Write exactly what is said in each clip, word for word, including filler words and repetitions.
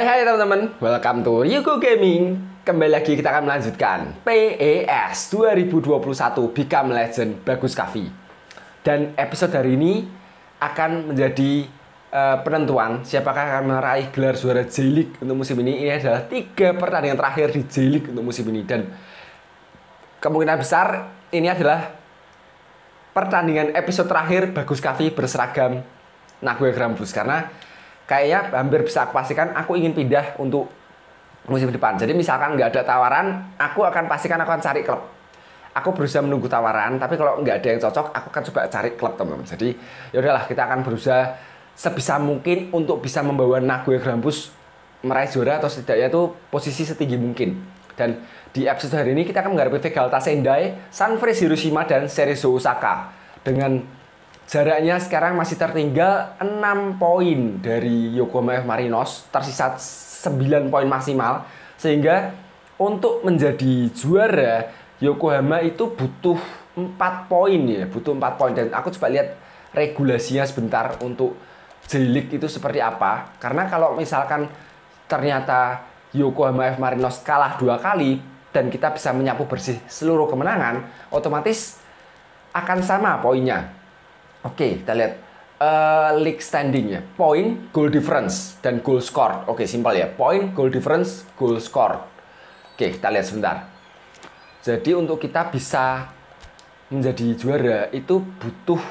Hai hai teman-teman, welcome to Yugo Gaming. Kembali lagi kita akan melanjutkan P E S dua ribu dua puluh satu Become Legend Bagus Kavi. Dan episode hari ini akan menjadi uh, penentuan siapakah akan meraih gelar juara J-League untuk musim ini. Ini adalah tiga pertandingan terakhir di J-League untuk musim ini. Dan kemungkinan besar ini adalah pertandingan episode terakhir Bagus Kavi berseragam Nagoya Grampus. Karena kayaknya hampir bisa aku pastikan aku ingin pindah untuk musim depan. Jadi misalkan nggak ada tawaran, aku akan pastikan aku akan cari klub. Aku berusaha menunggu tawaran, tapi kalau nggak ada yang cocok, aku akan coba cari klub, teman-teman. Jadi ya udahlah, kita akan berusaha sebisa mungkin untuk bisa membawa Nagoya Grampus meraih juara atau setidaknya itu posisi setinggi mungkin. Dan di episode hari ini kita akan menghadapi Vegalta Sendai, Sunfresh Hiroshima, dan Cerezo Osaka. Dengan jaraknya sekarang masih tertinggal enam poin dari Yokohama F Marinos, tersisa sembilan poin maksimal. Sehingga untuk menjadi juara Yokohama itu butuh empat poin ya, butuh empat poin. Dan aku coba lihat regulasinya sebentar untuk J-League itu seperti apa. Karena kalau misalkan ternyata Yokohama F Marinos kalah dua kali dan kita bisa menyapu bersih seluruh kemenangan, otomatis akan sama poinnya. Oke, kita lihat uh, league standingnya, point, goal difference, dan goal score. Oke, simpel ya, point, goal difference, goal score. Oke, kita lihat sebentar. Jadi untuk kita bisa menjadi juara itu butuh,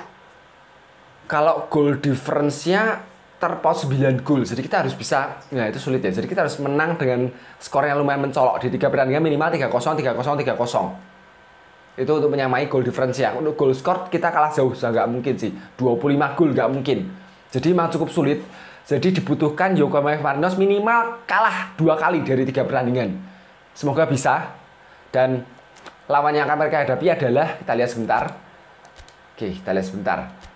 kalau goal difference-nya terpaut sembilan gol. Jadi kita harus bisa, nah itu sulit ya. Jadi kita harus menang dengan skor yang lumayan mencolok di tiga pertandingan, minimal tiga kosong, tiga kosong, tiga kosong. Itu untuk menyamai goal difference ya. Untuk goal score kita kalah jauh, nggak mungkin sih. dua puluh lima gol nggak mungkin. Jadi memang cukup sulit. Jadi dibutuhkan Yokohama F Marinos minimal kalah dua kali dari tiga pertandingan. Semoga bisa. Dan lawan yang akan mereka hadapi adalah, kita lihat sebentar. Oke, kita lihat sebentar.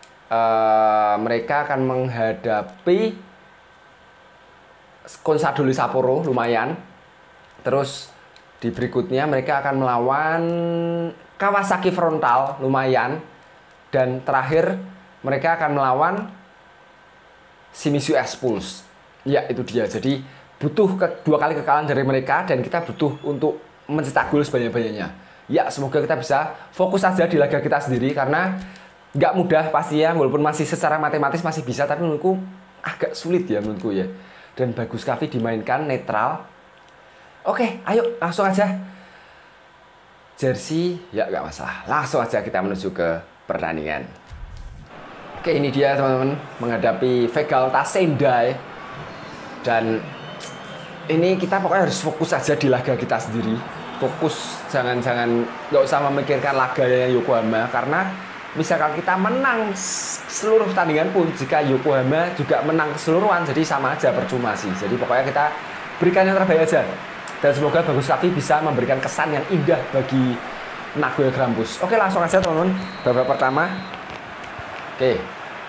Uh, mereka akan menghadapi Consadole Sapporo, lumayan. Terus di berikutnya mereka akan melawan Kawasaki Frontale, lumayan. Dan terakhir mereka akan melawan Shimizu S-Pulse. Ya, itu dia. Jadi butuh ke, dua kali kekalahan dari mereka, dan kita butuh untuk mencetak gol sebanyak-banyaknya. Ya, semoga kita bisa fokus saja di laga kita sendiri, karena nggak mudah pasti ya, walaupun masih secara matematis masih bisa, tapi menurutku agak sulit ya menurutku ya. Dan Bagus Kavi dimainkan netral. Oke, ayo langsung aja. Jersey, ya nggak masalah. Langsung aja kita menuju ke pertandingan. Oke, ini dia teman-teman, menghadapi Vegalta Sendai. Dan ini kita pokoknya harus fokus aja di laga kita sendiri. Fokus, jangan-jangan nggak usah memikirkan laga yang Yokohama. Karena misalkan kita menang seluruh pertandingan pun, jika Yokohama juga menang keseluruhan, jadi sama aja, percuma sih. Jadi pokoknya kita berikan yang terbaik aja. Dan semoga Bagus Kavi bisa memberikan kesan yang indah bagi Nagoya Grampus. Oke, langsung aja teman-teman. Babak pertama. Oke.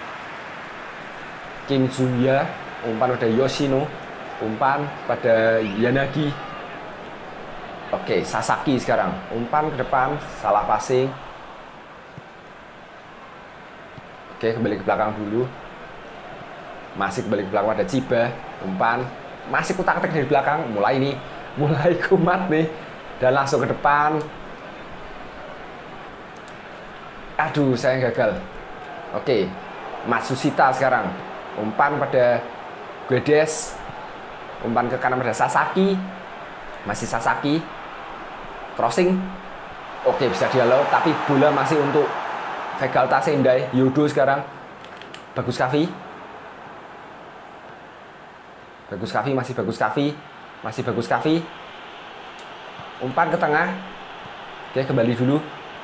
Kim Junya, umpan pada Yoshino, umpan pada Yanagi. Oke, Sasaki sekarang. Umpan ke depan, salah passing. Oke, kembali ke belakang dulu. Masih kembali ke belakang pada Chiba. Umpan, masih kutak-kutak dari belakang. Mulai ini. Mulai kumat nih. Dan langsung ke depan. Aduh, saya gagal. Oke, Matsushita sekarang. Umpan pada Guedes. Umpan ke kanan pada Sasaki. Masih Sasaki. Crossing. Oke, bisa dialog. Tapi bola masih untuk Vegalta Sendai. Yodo sekarang. Bagus Kavi. Bagus Kavi, masih Bagus Kavi. Masih Bagus Kavi. Umpan ke tengah. Oke, kembali dulu.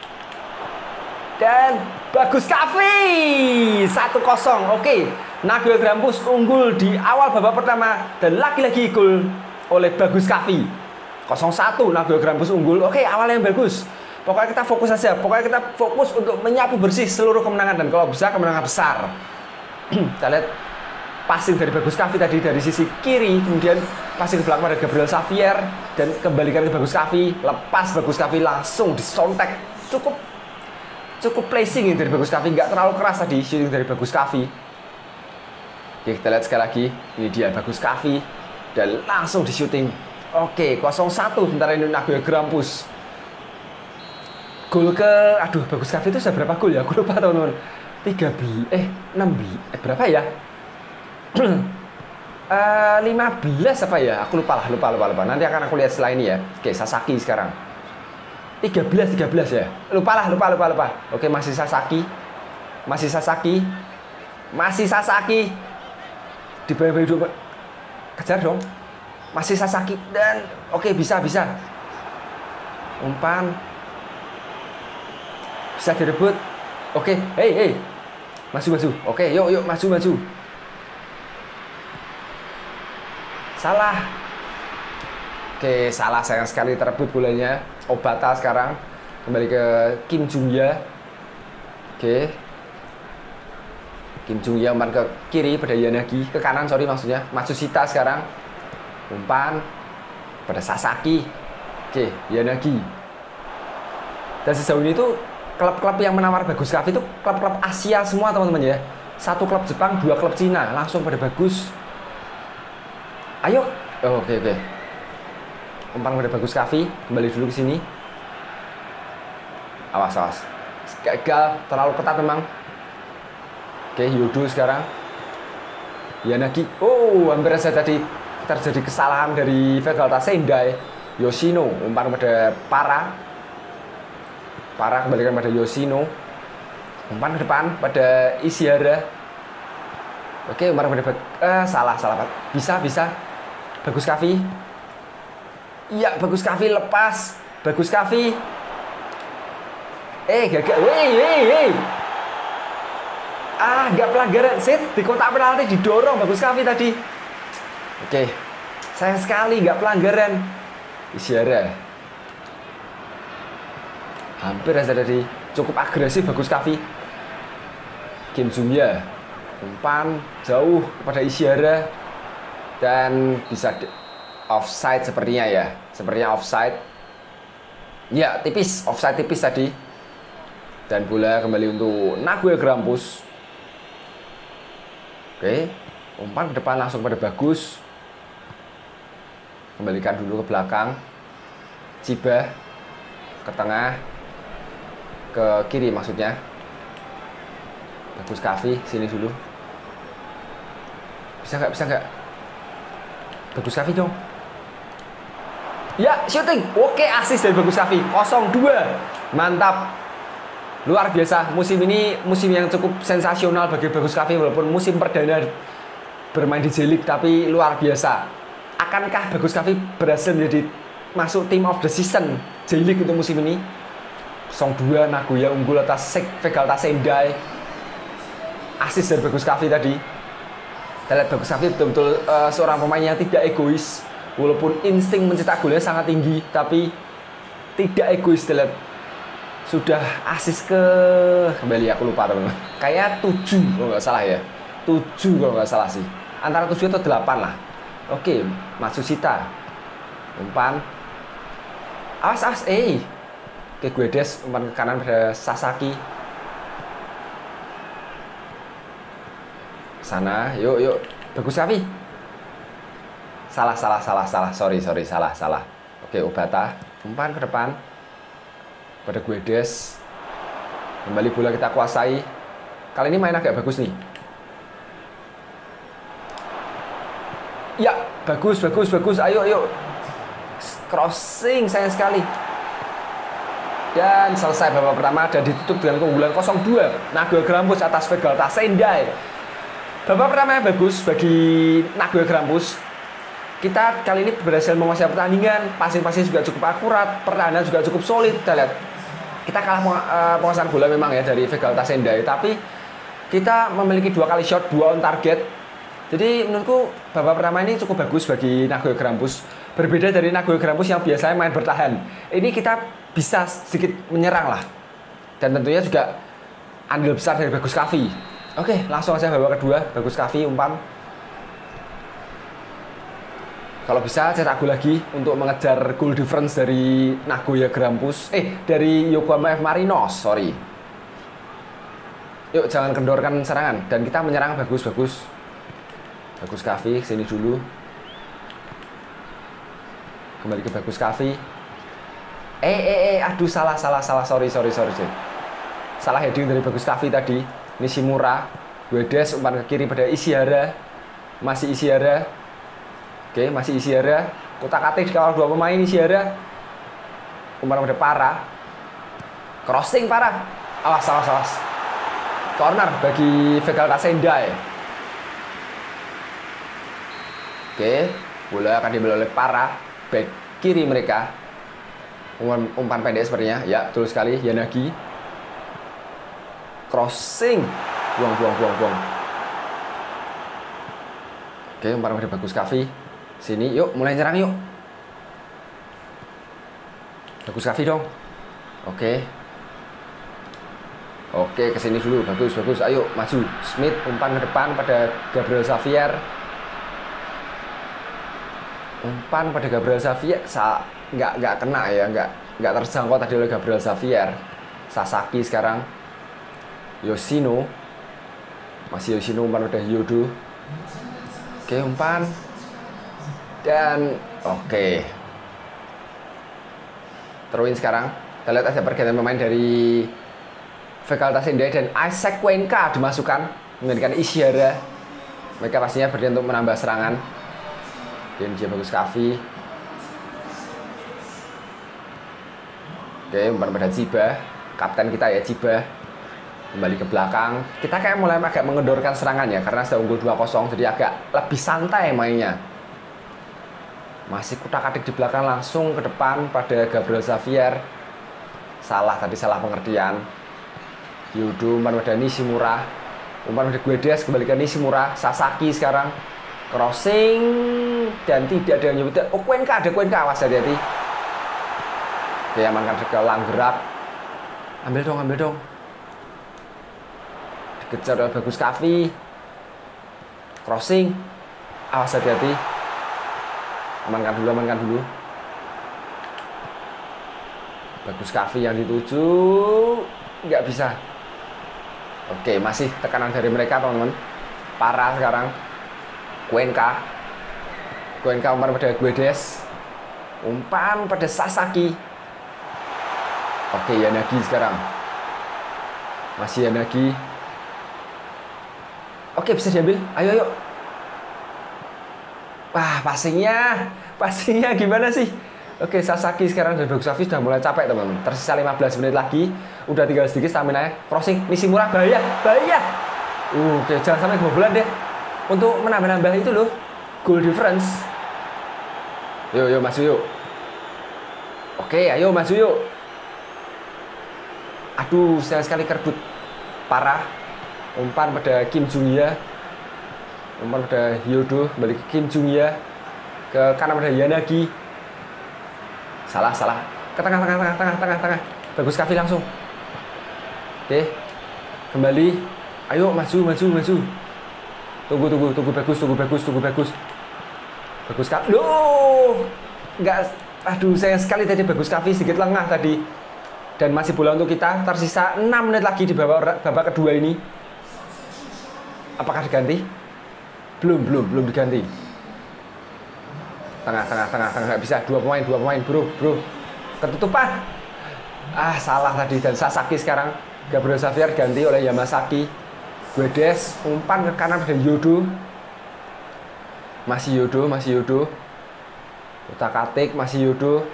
Dan Bagus Kavi satu kosong. Oke, Nagoya Grampus unggul di awal babak pertama. Dan lagi-lagi gol oleh Bagus Kavi. nol satu Nagoya Grampus unggul. Oke, awal yang bagus. Pokoknya kita fokus saja. Pokoknya kita fokus untuk menyapu bersih seluruh kemenangan. Dan kalau bisa kemenangan besar. Kita lihat passing dari Bagus Kavi tadi dari sisi kiri, kemudian passing ke belakang pada Gabriel Xavier, dan kembalikan ke Bagus Kavi. Lepas Bagus Kavi langsung disontek. Cukup cukup placing dari Bagus Kavi, nggak terlalu keras tadi shooting dari Bagus Kavi. Oke, kita lihat sekali lagi. Ini dia Bagus Kavi. Dan langsung di syuting. Oke, nol satu sementara ini Nagoya Grampus. Gol ke, aduh Bagus Kavi itu sudah berapa gol ya? Aku lupa teman-teman. tiga bi, eh enam bi, eh berapa ya? uh, lima belas apa ya? Aku lupa lah, lupa, lupa, lupa. Nanti akan aku lihat setelah ini ya. Oke, Sasaki sekarang. tiga belas, tiga belas ya? Lupa lah, lupa, lupa, lupa. Oke, masih Sasaki. Masih Sasaki. Masih Sasaki. Di bawah dua. Kejar dong. Masih Sasaki dan oke bisa, bisa. Umpan. Bisa direbut. Oke, hei, hei. Maju, maju. Oke, yuk, yuk, maju, maju. Salah. Oke, salah sayang sekali terebut bolanya. Obata sekarang kembali ke Kim Jung-ya. Oke. Kim Jung-ya umpan ke kiri pada Yanagi, ke kanan sorry maksudnya. Matsushita sekarang. Umpan pada Sasaki. Oke, Yanagi. Dan sejauh ini tuh klub-klub yang menawar Bagus Kavi itu klub-klub Asia semua teman-teman ya. Satu klub Jepang, dua klub Cina, langsung pada Bagus. Ayo. Oh, oke oke. Umpan pada Bagus Kavi, kembali dulu ke sini. Awas awas. Gagal, terlalu ketat memang. Oke, Yodo sekarang. Yanagi. Oh, hampir saja tadi terjadi kesalahan dari Vegalta Sendai. Yoshino umpan pada Para. Para kembalikan pada Yoshino. Umpan ke depan pada Ishihara. Oke, umpan pada eh, salah salah. Bisa bisa. Bagus Kavi. Iya, Bagus Kavi lepas. Bagus Kavi. Eh, gagal. Wei, wei, wei. Ah, nggak pelanggaran. Sit di kotak penalti didorong Bagus Kavi tadi. Oke. Sayang sekali nggak pelanggaran. Ishihara. Hampir saja tadi cukup agresif Bagus Kavi. Kim Jung-ya umpan jauh kepada Ishihara dan bisa offside sepertinya ya, sepertinya offside. Ya tipis, offside tipis tadi. Dan bola kembali untuk Nagoya Grampus. Oke, umpan ke depan langsung pada Bagus. Kembalikan dulu ke belakang. Chiba ke tengah. Ke kiri maksudnya. Bagus Kavi sini dulu. Bisa nggak? Bisa nggak? Bagus Kavi dong. Ya, shooting. Oke, assist dari Bagus Kavi. nol dua. Mantap. Luar biasa. Musim ini musim yang cukup sensasional bagi Bagus Kavi walaupun musim perdana bermain di J-League tapi luar biasa. Akankah Bagus Kavi berhasil menjadi masuk team of the season J-League untuk musim ini? nol dua Nagoya unggul atas Vegalta Sendai. Asis dari Bagus Kavi tadi. Kita lihat Bagus Kavi betul-betul uh, seorang pemain yang tidak egois. Walaupun insting mencetak golnya sangat tinggi, tapi tidak egois. Kita lihat sudah asis ke kembali aku lupa teman-teman. Kayak tujuh kalau nggak salah ya. tujuh kalau nggak salah sih. Antara tujuh atau delapan lah. Oke, Matsushita. Umpan. Awas awas eh. Oke, Guedes umpan ke kanan pada Sasaki. Sana, yuk yuk. Bagus Kavi. Salah salah salah salah. Sorry sorry salah salah. Oke, Obata umpan ke depan pada Guedes. Kembali bola kita kuasai. Kali ini main agak bagus nih. Ya, bagus bagus bagus. Ayo ayo. Crossing sayang sekali. Dan selesai babak pertama dan ditutup dengan keunggulan nol dua Nagoya Grampus atas Vegalta Sendai. Babak pertama yang bagus bagi Nagoya Grampus. Kita kali ini berhasil menguasai pertandingan. Passing-passing juga cukup akurat, pertahanan juga cukup solid. Kita lihat, kita kalah uh, penguasaan bola memang ya dari Vegalta Sendai, tapi kita memiliki dua kali shot, dua on target. Jadi menurutku babak pertama ini cukup bagus bagi Nagoya Grampus. Berbeda dari Nagoya Grampus yang biasanya main bertahan. Ini kita bisa sedikit menyerang lah. Dan tentunya juga andil besar dari Bagus Kavi. Oke, langsung aja babak kedua. Bagus Kavi umpan. Kalau bisa cetak gol lagi untuk mengejar goal difference dari Nagoya Grampus. Eh, dari Yokohama F Marinos, sorry. Yuk, jangan kendorkan serangan. Dan kita menyerang bagus-bagus. Bagus Kavi, sini dulu. Kembali ke Bagus Kavi. Eh, eh, eh, aduh salah, salah, salah, sorry, sorry, sorry, sorry. Salah heading dari Bagus Kavi tadi. Nishimura, Guedes, umpan ke kiri pada Ishihara. Masih Ishihara. Oke, masih Ishihara. Utak-atik dikawal dua pemain Ishihara. Umpan pada Parra. Crossing Parra. Awas, awas, awas. Corner bagi Vegalta Sendai. Oke, bola akan diambil oleh Parra. Back kiri mereka. Umpan, umpan pendek sepertinya. Ya, betul sekali. Yanagi. Crossing. Buang, buang, buang, buang. Oke, umpan pada Bagus Kavi. Sini, yuk, mulai nyerang yuk. Bagus Kavi dong. Oke. Oke, kesini dulu. Bagus, bagus. Ayo, maju. Smith, umpan ke depan pada Gabriel Xavier. Umpan pada Gabriel Xavier. Sa nggak, nggak kena ya. Nggak, nggak terjangkau tadi oleh Gabriel Xavier. Sasaki sekarang. Yoshino. Masih Yoshino, umpan pada Yodo. Oke, umpan. Dan, oke. Teruin sekarang. Kita lihat ada pergantian pemain dari Vegalta Sendai dan Isaac Cuenca dimasukkan menggantikan Ishihara. Mereka pastinya berniat untuk menambah serangan. Dan dia Bagus Kavi. Oke, umpan pada Chiba. Kapten kita ya, Chiba. Kembali ke belakang. Kita kayak mulai agak mengendorkan serangannya karena sudah unggul dua kosong, jadi agak lebih santai mainnya. Masih kutak-atik di belakang, langsung ke depan pada Gabriel Xavier. Salah tadi, salah pengertian. Yodo, umpan pada Nishimura. Umpan pada Guedes, kembali ke Nishimura. Sasaki sekarang. Crossing. Dan tidak ada yang nyebut. Oh, Cuenca, ada Cuenca. Awas, hati-hati. Oke, amankan ke Langgerak. Ambil dong, ambil dong. Dikejar oleh Bagus Kavi. Crossing. Awas, hati-hati. Amankan dulu, amankan dulu. Bagus Kavi yang dituju. Nggak bisa. Oke, masih tekanan dari mereka, teman-teman. Parra sekarang. Cuenca. Cuenca umpan pada Guedes. Umpan pada Sasaki. Oke, Yanagi sekarang. Masih Yanagi. Oke, bisa diambil. Ayo, ayo. Wah, passingnya. Passingnya gimana sih? Oke, Sasaki sekarang dan Bagus Kavi sudah mulai capek, teman-teman. Tersisa lima belas menit lagi. Udah tinggal sedikit stamina-nya. Crossing Nishimura, bahaya, bahaya. Uh, oke, jangan sampai kebobolan deh. Untuk menambah-nambah itu loh, goal difference. Yuk, yuk, maju yuk. Oke, ayo maju yuk. Aduh, sayang sekali kerebut. Parra. Umpan pada Kim Jung-ya. Umpan pada Yodo, balik ke Kim Jung-ya. Ke kanan pada Yanagi. Salah, salah. Ke tengah, tengah, tengah, tengah, tengah, tengah. Bagus Kavi langsung. Oke. Kembali. Ayo, maju, maju, maju. Tunggu, tunggu, tunggu. Bagus, tunggu, bagus, tunggu, bagus. Bagus Kavi. Loh. Enggak. Aduh, sayang sekali tadi Bagus Kavi sedikit lengah tadi. Dan masih bola untuk kita. Tersisa enam menit lagi di babak, babak kedua ini. Apakah diganti? Belum, belum, belum diganti. Tengah, tengah, tengah, tengah, nggak bisa. Dua pemain, dua pemain, bro, bro. Ketutupan. Ah, salah tadi. Dan Sasaki sekarang. Gabriel Xavier ganti oleh Yamasaki. Guedes, umpan ke kanan pada Yodo. Masih Yodo, masih Yodo. Utak-atik, masih Yodo.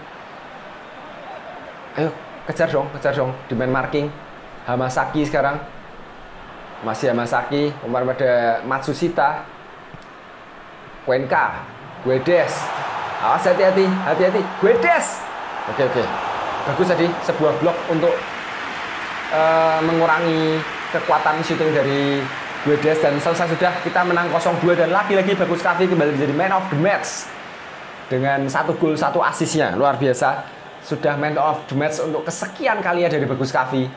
Ayo, kejar dong, kejar dong. Demand marking. Hamasaki sekarang. Masih Hamasaki. Umpan pada Matsushita. Cuenca. Guedes. Awas, hati-hati, hati-hati. Guedes. Oke, oke. Bagus tadi sebuah blok untuk uh, mengurangi kekuatan shooting dari Guedes dan selesai sudah. Kita menang nol dua dan lagi-lagi Bagus Kavi kembali menjadi man of the match dengan satu gol satu asisnya. Luar biasa. Sudah man of the match untuk kesekian kalinya dari Bagus Kavi.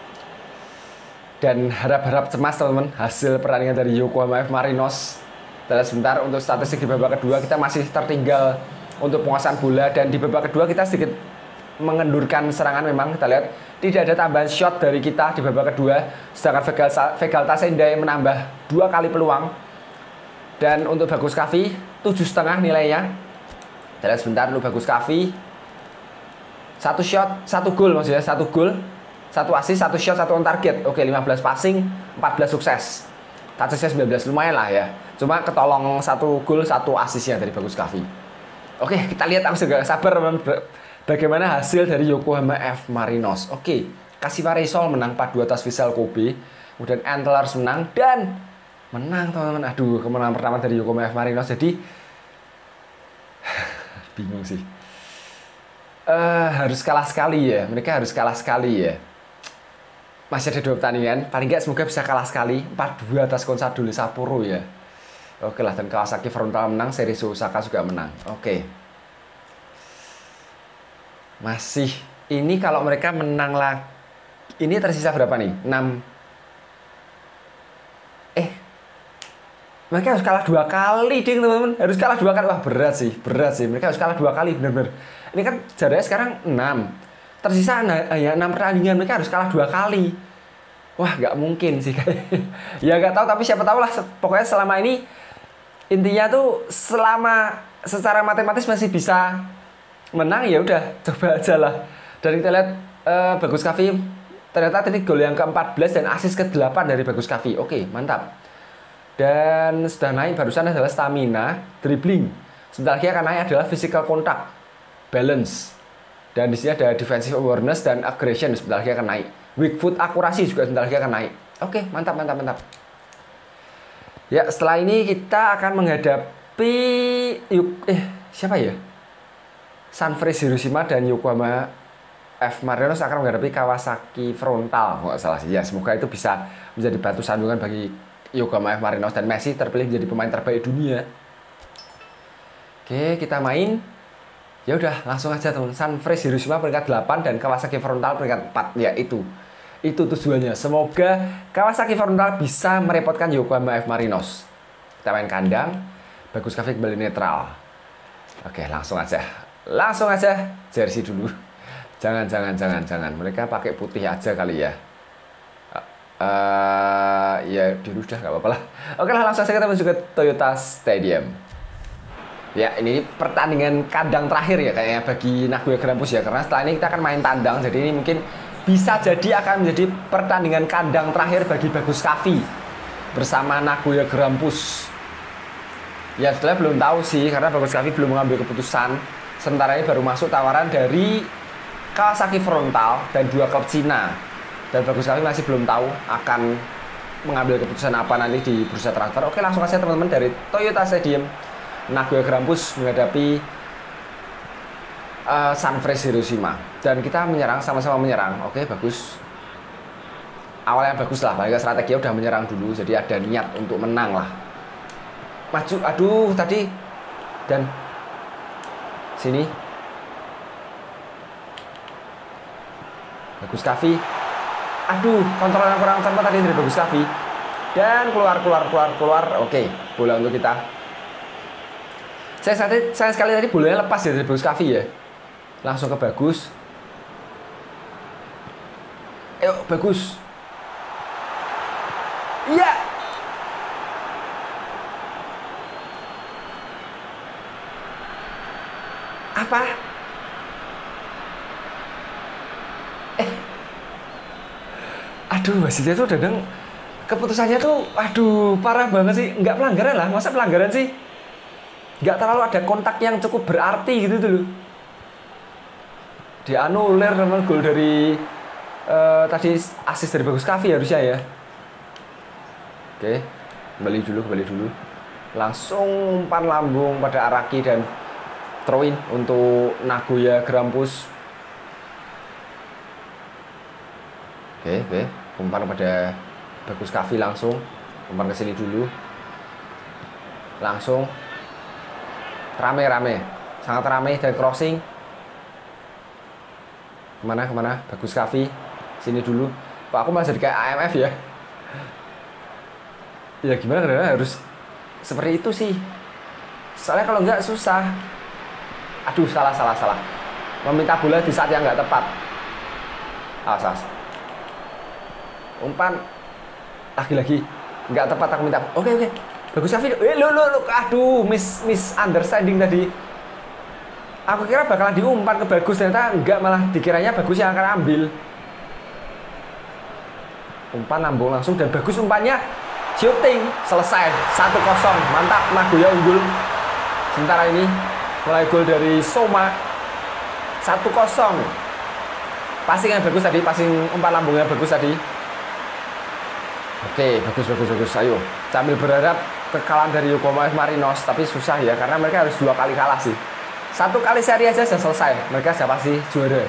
Dan harap-harap cemas, teman-teman, hasil pertandingan dari Yokohama F Marinos. Kita lihat sebentar untuk statistik di babak kedua. Kita masih tertinggal untuk penguasaan bola. Dan di babak kedua kita sedikit mengendurkan serangan memang. Kita lihat tidak ada tambahan shot dari kita di babak kedua. Sedangkan Vegalta Sendai menambah dua kali peluang. Dan untuk Bagus Kavi tujuh koma lima nilainya. Kita lihat sebentar dulu. Bagus Kavi. Satu shot, satu gol maksudnya, satu gol, satu assist, satu shot, satu on target. Oke, lima belas passing, empat belas sukses. Touchnya sembilan belas, lumayan lah ya. Cuma ketolong satu gol, satu assistnya dari Bagus Kavi. Oke, kita lihat, aku sudah sabar bagaimana hasil dari Yokohama F Marinos. Oke, Kashiwa Reysol menang empat dua atas Vissel Kobe. Kemudian Antlers menang dan menang teman-teman. Aduh, kemenangan pertama dari Yokohama F Marinos. Jadi bingung sih. Uh, harus kalah sekali ya. Mereka harus kalah sekali ya. Masih ada dua pertandingan. Paling nggak semoga bisa kalah sekali. empat dua atas Consadole Sapporo ya. Oke lah, dan Kawasaki Frontale menang, Cerezo Osaka juga menang. Oke. Masih ini kalau mereka menang lah. Ini tersisa berapa nih? enam. Eh. Mereka harus kalah dua kali, ding teman-teman. Harus kalah dua kali. Wah, berat sih, berat sih. Mereka harus kalah dua kali, bener-bener. Ini kan jaraknya sekarang enam. Tersisa ya enam pertandingan, mereka harus kalah dua kali. Wah, nggak mungkin sih kayaknya. Ya nggak tahu, tapi siapa tahu lah. Pokoknya selama ini intinya tuh selama secara matematis masih bisa menang, ya udah coba aja lah. Dan kita lihat uh, Bagus Kavi ternyata tadi gol yang ke empat belas dan assist ke delapan dari Bagus Kavi. Oke, mantap. Dan sudah naik barusan adalah stamina, dribbling. Sebentar lagi akan naik adalah physical contact, balance. Dan di sini ada defensive awareness dan aggression, sebentar lagi akan naik. Weak foot akurasi juga sebentar lagi akan naik. Oke, mantap, mantap, mantap. Ya, setelah ini kita akan menghadapi yuk eh siapa ya? Sanfrecce Hiroshima dan Yokohama F Marinos akan menghadapi Kawasaki Frontale. Nggak salah sih. Ya, semoga itu bisa menjadi batu sandungan bagi Yokohama F Marinos dan Messi terpilih menjadi pemain terbaik dunia. Oke, kita main. Ya udah, langsung aja teman. Sanfrecce Hiroshima peringkat delapan dan Kawasaki Frontale peringkat empat. Ya, itu. Itu tujuannya. Semoga Kawasaki Frontale bisa merepotkan Yokohama F Marinos. Kita main kandang. Bagus Kavi kembali netral. Oke, langsung aja. Langsung aja. Jersey dulu. Jangan, jangan, jangan, jangan. Mereka pakai putih aja kali ya. Uh, ya, dulu udah nggak apa-apa lah. Oke lah, langsung saja kita menuju ke Toyota Stadium. Ya, ini pertandingan kandang terakhir ya kayaknya bagi Nagoya Grampus ya. Karena setelah ini kita akan main tandang. Jadi ini mungkin bisa jadi akan menjadi pertandingan kandang terakhir bagi Bagus Kavi bersama Nagoya Grampus. Ya, setelah belum tahu sih karena Bagus Kavi belum mengambil keputusan. Sementara ini baru masuk tawaran dari Kawasaki Frontale dan dua klub Cina. Dan Bagus Kavi masih belum tahu akan mengambil keputusan apa nanti di bursa transfer. Oke, langsung aja teman-teman dari Toyota Stadium. Nagoya Grampus menghadapi Uh, Sanfrecce Hiroshima dan kita menyerang, sama-sama menyerang. Oke, bagus. Awalnya bagus lah, paling strategi udah menyerang dulu, jadi ada niat untuk menang lah. Maju, aduh tadi dan sini. Bagus Kavi. Aduh, kontrol yang kurang cepat tadi dari Bagus Kavi. Dan keluar, keluar, keluar, keluar. Oke, bola untuk kita. Saya, saya sekali tadi bolanya lepas ya dari Bagus Kavi ya. Langsung ke Bagus. Ayo, Bagus. Iya. Apa? Eh. Aduh, wasitnya tuh dadang keputusannya tuh aduh, parah banget sih. Enggak pelanggaran lah, masa pelanggaran sih? Enggak terlalu ada kontak yang cukup berarti gitu tuh. Dianulir sama gol dari uh, tadi assist dari Bagus Kavi harusnya ya. Oke, kembali dulu, kembali dulu. Langsung umpan lambung pada Araki dan throw in untuk Nagoya Grampus. Oke, oke, umpan pada Bagus Kavi langsung. Umpan ke sini dulu. Langsung rame-rame, sangat rame dan crossing. Kemana, kemana? Bagus Kavi. Sini dulu. Pak, aku masih kayak A M F ya. Ya gimana, karena harus seperti itu sih. Soalnya kalau enggak susah. Aduh, salah, salah, salah. Meminta bola di saat yang enggak tepat. Awas, awas. Umpan. Lagi-lagi. Enggak tepat aku minta. Oke, oke. Bagus Kavi. Eh, lo, lo, lo. Aduh, miss, miss understanding tadi. Aku kira bakalan diumpan ke Bagus, ternyata enggak, malah dikiranya Bagus yang akan ambil. Umpan lambung langsung dan Bagus umpannya. Shooting, selesai. satu kosong. Mantap, Nagoya unggul. Sementara ini mulai gol dari Soma. satu kosong. Passing yang bagus tadi, passing umpan lambungnya bagus tadi. Oke, bagus, bagus, bagus. Ayo, sambil berharap kekalahan dari Yokohama Marinos, tapi susah ya, karena mereka harus dua kali kalah sih. Satu kali seri aja sudah selesai, mereka sudah pasti juara.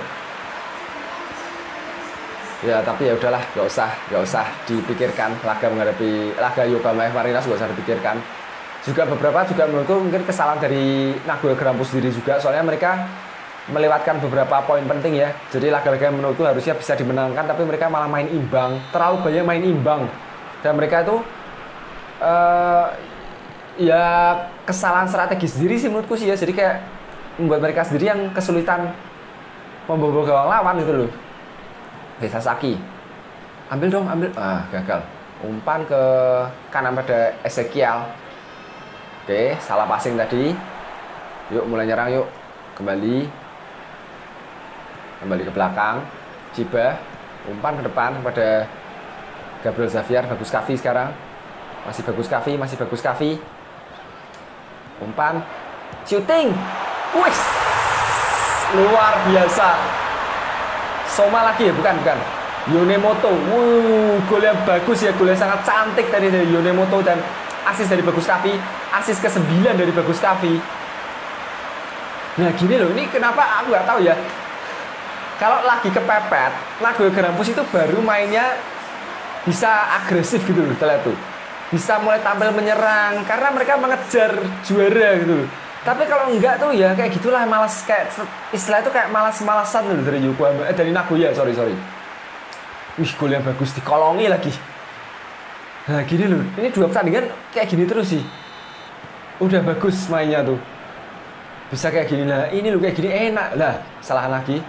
Ya, tapi ya udahlah, nggak usah, nggak usah dipikirkan laga menghadapi laga Yokohama Marinos, nggak usah dipikirkan. Juga beberapa juga menurutku mungkin kesalahan dari Nagoya Grampus sendiri juga, soalnya mereka melewatkan beberapa poin penting ya. Jadi laga-laga menurutku harusnya bisa dimenangkan, tapi mereka malah main imbang, terlalu banyak main imbang, dan mereka itu uh, ya kesalahan strategis sendiri sih menurutku sih ya. Jadi kayak membuat mereka sendiri yang kesulitan membobol gawang lawan gitu loh. Oke, Sasaki ambil dong, ambil, ah gagal. Umpan ke kanan pada Ezekiel. Oke, salah passing tadi. Yuk mulai nyerang yuk, kembali kembali ke belakang. Chiba umpan ke depan kepada Gabriel Xavier. Bagus Kavi sekarang, masih bagus Kavi, masih bagus Kavi. Umpan, shooting, wis, luar biasa. Soma lagi ya, bukan bukan Yonemoto. Wuh, gol yang bagus ya, gol yang sangat cantik tadi dari Yonemoto, dan asis dari Bagus Kavi, asis ke sembilan dari Bagus Kavi. Nah gini loh, ini kenapa aku nggak tahu ya. Kalau lagi kepepet, Nagoya Grampus itu baru mainnya bisa agresif gitu loh, kita lihat tuh. Bisa mulai tampil menyerang karena mereka mengejar juara gitu loh. Tapi kalau enggak tuh ya kayak gitulah, malas, kayak istilah itu kayak malas-malasan loh dari Yokohama, eh dari Nagoya, sorry sorry. Wih, gol yang bagus, dikolongi lagi. Nah gini loh, ini dua pertandingan kayak gini terus sih. Udah bagus mainnya tuh, bisa kayak gini lah. Ini loh kayak gini enak lah, salahan lagi.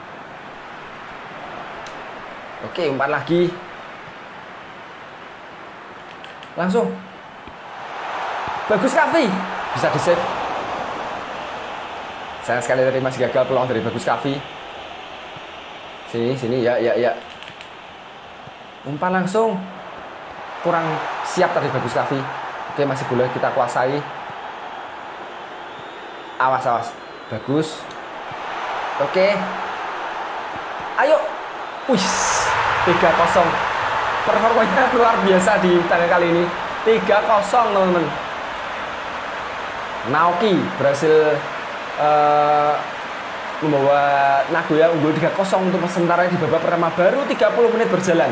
Oke, umpan lagi. Langsung. Bagus Kavi. Bisa di-save. Sayang sekali tadi masih gagal peluang dari Bagus Kavi. Sini, sini, ya, ya, ya. Umpan langsung. Kurang siap tadi Bagus Kavi. Oke, masih boleh kita kuasai. Awas, awas. Bagus. Oke. Ayo. Wih, tiga kosong. Performanya luar biasa di tangga kali ini. tiga kosong teman-teman. Naoki berhasil uh, membawa Nagoya unggul tiga kosong untuk sementara di babak pertama, baru tiga puluh menit berjalan.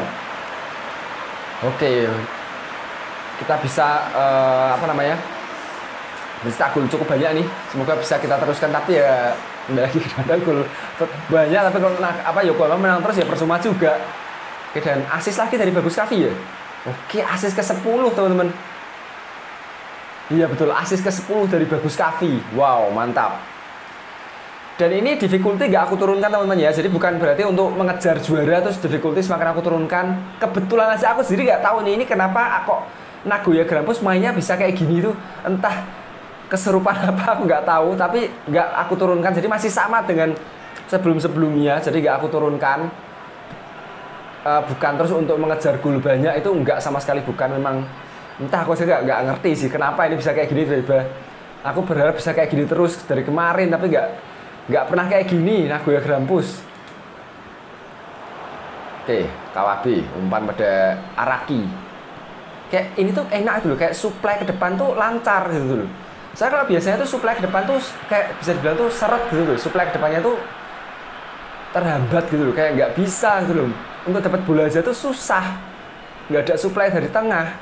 Oke. Kita bisa uh, apa namanya? Bisa gol cukup banyak nih. Semoga bisa kita teruskan, tapi ya kembali lagi ke gol banyak, tapi kalau nah, apa Yokohama menang terus ya percuma juga. Oke, dan asis lagi dari Bagus Kavi ya. Oke, asis ke sepuluh teman-teman. Iya betul, asis ke sepuluh dari Bagus Kavi. Wow, mantap. Dan ini difficulty gak aku turunkan teman-teman ya. Jadi bukan berarti untuk mengejar juara terus difficulty semakin aku turunkan. Kebetulan aja aku sendiri gak tahu nih ini kenapa kok Nagoya Grampus mainnya bisa kayak gini tuh. Entah keserupan apa aku nggak tahu, tapi nggak aku turunkan, jadi masih sama dengan sebelum-sebelumnya. Jadi nggak aku turunkan, uh, bukan terus untuk mengejar gol banyak, itu nggak sama sekali, bukan. Memang entah aku juga nggak ngerti sih kenapa ini bisa kayak gini tiba-tiba. Aku berharap bisa kayak gini terus dari kemarin, tapi nggak nggak pernah kayak gini Nagoya Grampus. Oke, Kawabe umpan pada Araki. Kayak ini tuh enak dulu, kayak supply ke depan tuh lancar gitu dulu. Saya kalau biasanya tuh supply ke depan tuh kayak bisa dibilang tuh seret gitu loh. Supply ke depannya tuh terhambat gitu loh, kayak nggak bisa gitu loh. Untuk dapat bola aja tuh susah. Nggak ada supply dari tengah.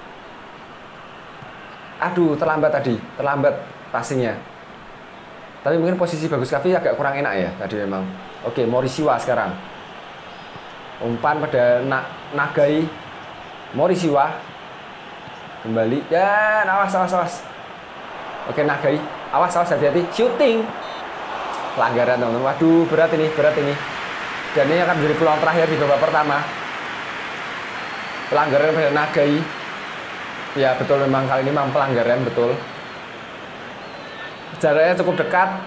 Aduh, terlambat tadi, terlambat passingnya. Tapi mungkin posisi Bagus Kavi agak kurang enak ya tadi memang. Oke, Morisiwa sekarang. Umpan pada Na Nagai. Morisiwa. Kembali dan awas, awas, awas. Oke, Nagai, awas, awas, hati-hati, shooting. Pelanggaran teman-teman, waduh berat ini, berat ini. Dan ini akan menjadi peluang terakhir di babak pertama. Pelanggaran pada Nagai. Ya betul, memang kali ini memang pelanggaran, betul. Jaraknya cukup dekat.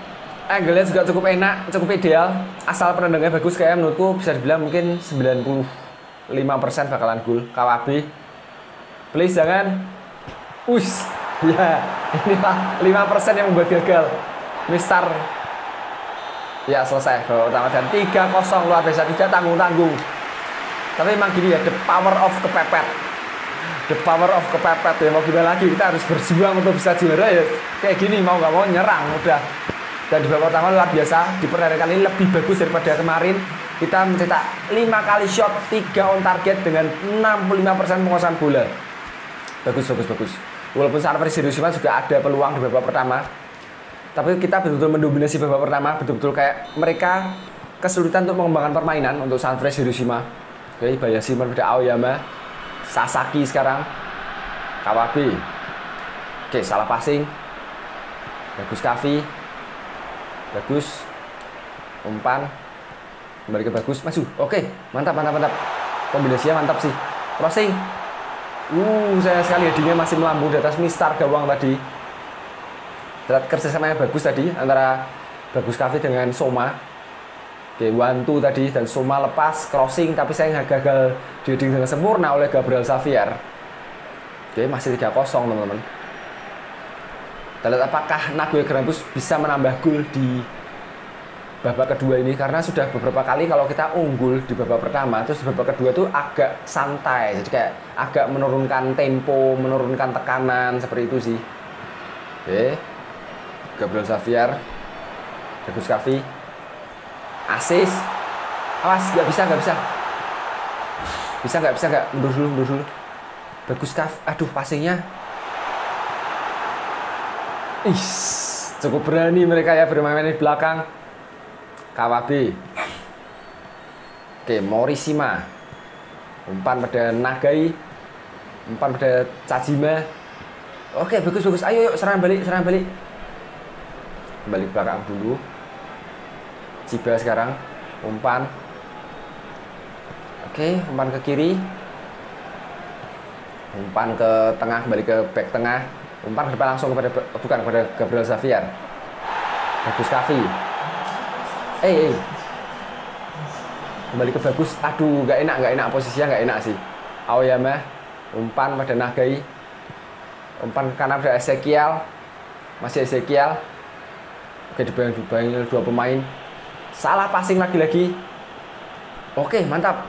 Angle-nya juga cukup enak, cukup ideal. Asal penendangnya bagus, kayak menurutku bisa dibilang mungkin sembilan puluh lima persen bakalan gol. K W B, please jangan. Us, ya inilah lima persen yang membuat gagal. Mister, ya selesai babak pertama dan tiga kosong, luar biasa, tidak tanggung-tanggung. Tapi emang gini ya, the power of kepepet. The power of kepepet ya, mau gimana lagi, kita harus berjuang untuk bisa juara ya. Kayak gini, mau nggak mau nyerang udah. Dan di babak pertama luar biasa, di pertandingan kali ini lebih bagus daripada kemarin. Kita mencetak lima kali shot, tiga on target dengan enam puluh lima persen penguasaan bola. Bagus, bagus, bagus. Walaupun Sanfrecce Hiroshima juga ada peluang di babak pertama, tapi kita betul-betul mendominasi babak pertama, betul-betul kayak mereka kesulitan untuk mengembangkan permainan untuk Sanfrecce Hiroshima. Oke, Bayashi pada Aoyama, Sasaki sekarang, K W B. Oke, salah passing. Bagus Kavi. Bagus, umpan kembali ke bagus, maju. Oke, mantap, mantap, mantap. Kombinasinya mantap sih. Crossing. Uh, saya sekali headingnya masih melambung di atas mistar gawang tadi. Kerjasamanya bagus tadi antara Bagus Kavi dengan Soma. Oke, one two tadi dan Soma lepas crossing, tapi saya gagal di heading dengan sempurna oleh Gabriel Xavier. Oke, masih tiga kosong teman-teman. Kita lihat apakah Nagoya Grampus bisa menambah gol di babak kedua ini, karena sudah beberapa kali kalau kita unggul di babak pertama terus di babak kedua tuh agak santai, jadi kayak agak menurunkan tempo, menurunkan tekanan seperti itu sih. Oke, Gabriel Xavier, Bagus Kavi, asis, awas, nggak bisa, nggak bisa, bisa nggak, bisa nggak, mundur dulu, mundur dulu. Bagus Kavi, aduh passingnya. Ih, cukup berani mereka ya bermain di belakang. K W B. Oke, Morishima. Umpan pada Nagai. Umpan pada Chajima. Oke, bagus, bagus. Ayo, yuk, serangan balik, serangan balik. Kembali ke belakang dulu. Chiba sekarang. Umpan. Oke, umpan ke kiri. Umpan ke tengah, kembali ke back tengah. Umpan ke depan langsung kepada, bukan kepada Gabriel Xavier. Bagus Kavi. Eh, eh. Kembali ke bagus. Aduh, nggak enak, nggak enak posisinya, nggak enak sih. Aoyama. Umpan pada Nagai. Umpan ke kanan pada Ezekiel. Masih Ezekiel. Oke, dibayang-bayang dua pemain. Salah passing lagi-lagi. Oke, mantap.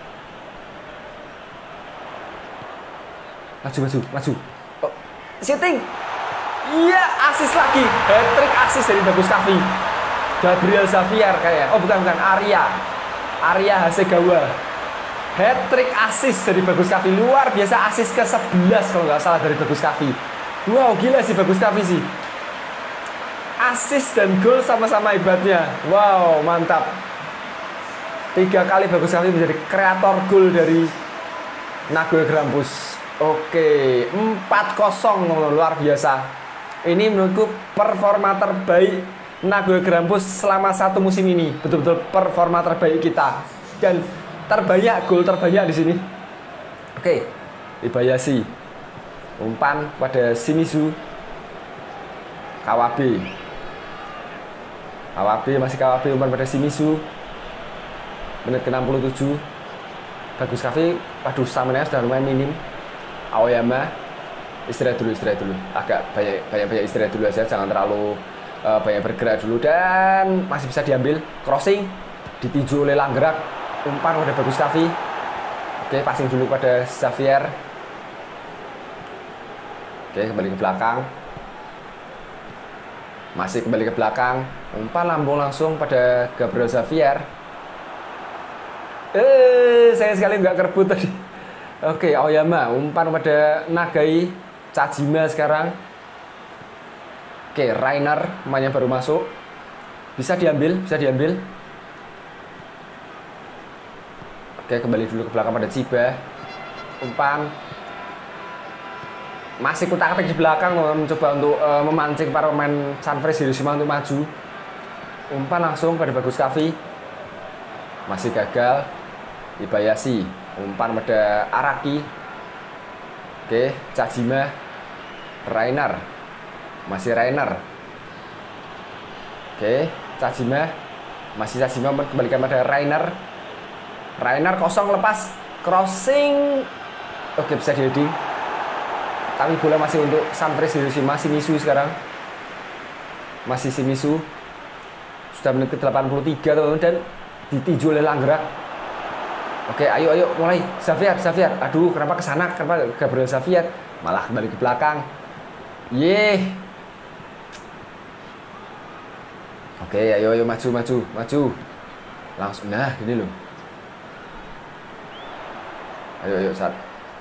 Maju, maju, maju. Shooting, iya, asis lagi, hat-trick asis dari Bagus Kavi. Gabriel Xavier kayak, oh bukan bukan Arya, Arya Hasegawa, hat-trick asis dari Bagus Kavi, luar biasa, asis ke sebelas kalau nggak salah dari Bagus Kavi. Wow, gila sih Bagus Kavi sih, asis dan gol sama-sama hebatnya. Wow, mantap. Tiga kali Bagus Kavi menjadi kreator gol dari Nagoya Grampus. Oke, empat kosong, luar biasa. Ini menurutku performa terbaik Nagoya Grampus selama satu musim ini. Betul-betul performa terbaik kita. Dan terbanyak, gol terbanyak di sini. Oke, Ibayashi. Umpan pada Shimizu. K W B. K W B, masih K W B, umpan pada Shimizu. Menit ke enam puluh tujuh. Bagus Kavi, aduh, stamina sudah lumayan minim. Aoyama, istirahat dulu, istirahat dulu. Agak banyak banyak banyak istirahat dulu aja, jangan terlalu uh, banyak bergerak dulu, dan masih bisa diambil. Crossing ditinju oleh Langgerak. Umpan pada Bagus Kavi. Oke, passing dulu pada Xavier. Oke, kembali ke belakang. Masih kembali ke belakang. Umpan lambung langsung pada Gabriel Xavier. Eh, saya sekali nggak kerebut tadi. Oke, Aoyama, umpan pada Nagai, Chajima sekarang. Oke, Rainer, mainnya baru masuk. Bisa diambil, bisa diambil. Oke, kembali dulu ke belakang pada Chiba. Umpan. Masih kutak-atik di belakang, mencoba untuk uh, memancing para pemain Sanfrecce Hiroshima untuk maju. Umpan langsung pada Bagus Kavi. Masih gagal. Ibayashi. Umpan pada Araki. Oke, Chajima. Rainer. Masih Rainer. Oke, Cajima. Masih Cajima kembalikan pada Rainer. Rainer kosong lepas. Crossing. Oke, bisa di-heading. Tapi bola masih untuk Sanfrecce Hiroshima. Shimizu sekarang. Masih Shimizu. Sudah menit ke delapan puluh tiga teman-teman. Dan ditinju oleh Langgerak. Oke, ayo ayo mulai. Xavier, Xavier. Aduh, kenapa ke sana? Kenapa Gabriel Xavier? Malah kembali ke belakang. Yeh. Oke, ayo ayo maju maju, maju. Langsung nah, ini loh. Ayo ayo saat.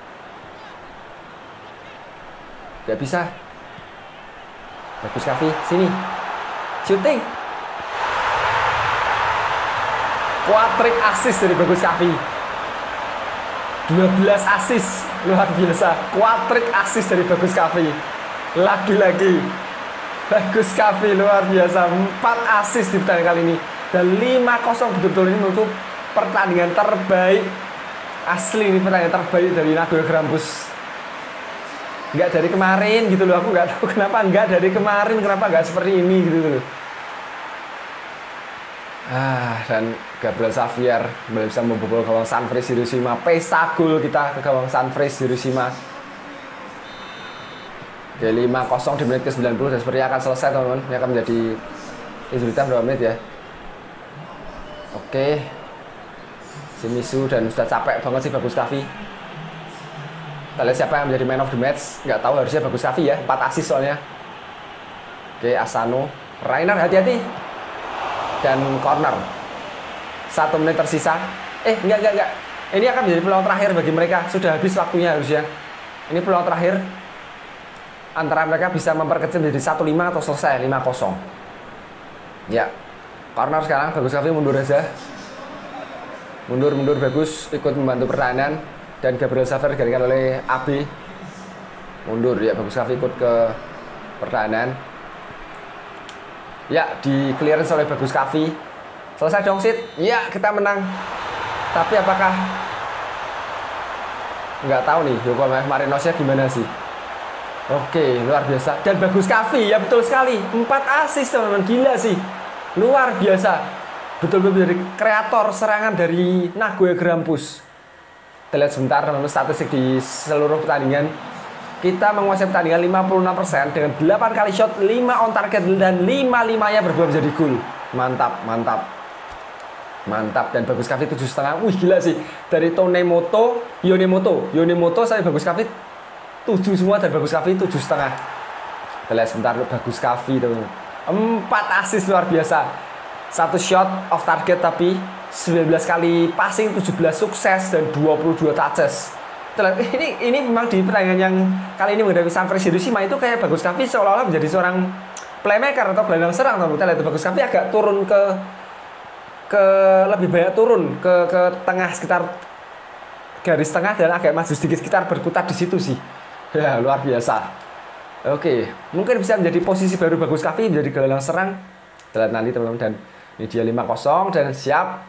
Gak bisa. Bagus Kavi, sini. Shooting. Quadric assist dari Bagus Kavi. dua belas assist, luar biasa. Quadric assist dari Bagus Kavi. Lagi-lagi Bagus Kavi luar biasa. empat assist di pertandingan kali ini. Dan lima kosong betul-betul ini menurutku pertandingan terbaik. Asli ini pertandingan terbaik dari Nagoya Grampus. Nggak dari kemarin gitu loh. Aku nggak tahu kenapa nggak dari kemarin. Kenapa nggak seperti ini gitu loh. Ah, dan Gabriel Xavier belum bisa membobol gawang Sanfrecce Hiroshima. Pesta gol kita ke gawang Sanfrecce Hiroshima. Oke, lima kosong di menit ke sembilan puluh dan sepertinya akan selesai teman-teman. Ini akan menjadi injury time berapa menit ya. Oke, Shimizu dan sudah capek banget sih Bagus Kavi. Kita lihat siapa yang menjadi man of the match. Nggak tahu, harusnya Bagus Kavi ya. empat assist soalnya. Oke, Asano. Rainer hati-hati. Dan corner. Satu menit tersisa. Eh, enggak, enggak, enggak. Ini akan menjadi peluang terakhir bagi mereka. Sudah habis waktunya harusnya. Ini peluang terakhir. Antara mereka bisa memperkecil menjadi satu lima atau selesai lima kosong. Ya. Corner sekarang. Bagus Kavi mundur aja. Mundur, mundur. Bagus. Ikut membantu pertahanan. Dan Gabriel Xavier digantikan oleh A B. Mundur. Ya, Bagus Kavi ikut ke pertahanan. Ya, di clearance oleh Bagus Kavi. Selesai dong, Sid. Ya, kita menang. Tapi apakah nggak tahu nih Yokohama Marinosnya gimana sih. Oke, luar biasa. Dan Bagus Kavi, ya betul sekali. empat assist, teman-teman. Gila sih. Luar biasa. Betul-betul dari kreator serangan dari Nagoya Grampus. Kita lihat sebentar, teman-teman, statistik di seluruh pertandingan. Kita menguasai pertandingan lima puluh enam persen dengan delapan kali shot, lima on target dan lima limanya berbuah menjadi gol. Mantap, mantap. Mantap. Dan Bagus Kavi tujuh setengah. Wih, gila sih. Dari Tonemoto, Yonemoto, Yonemoto sampai Bagus Kavi tujuh semua, dan Bagus Kavi tujuh setengah. Kita lihat sebentar Bagus Kavi tuh. empat assist luar biasa. Satu shot off target tapi sembilan belas kali passing, tujuh belas sukses dan dua puluh dua touches. Ini ini memang di pertandingan yang kali ini menghadapi Sanfrecce Hiroshima itu kayak Bagus Kavi seolah-olah menjadi seorang playmaker atau gelandang serang. Kita lihat Bagus Kavi agak turun ke ke lebih banyak turun ke ke tengah sekitar garis tengah dan agak maju sedikit sekitar berkutat di situ sih. Ya, luar biasa. Oke, mungkin bisa menjadi posisi baru Bagus Kavi menjadi gelandang serang. Kita lihat nanti teman-teman. Dan ini dia lima kosong dan siap.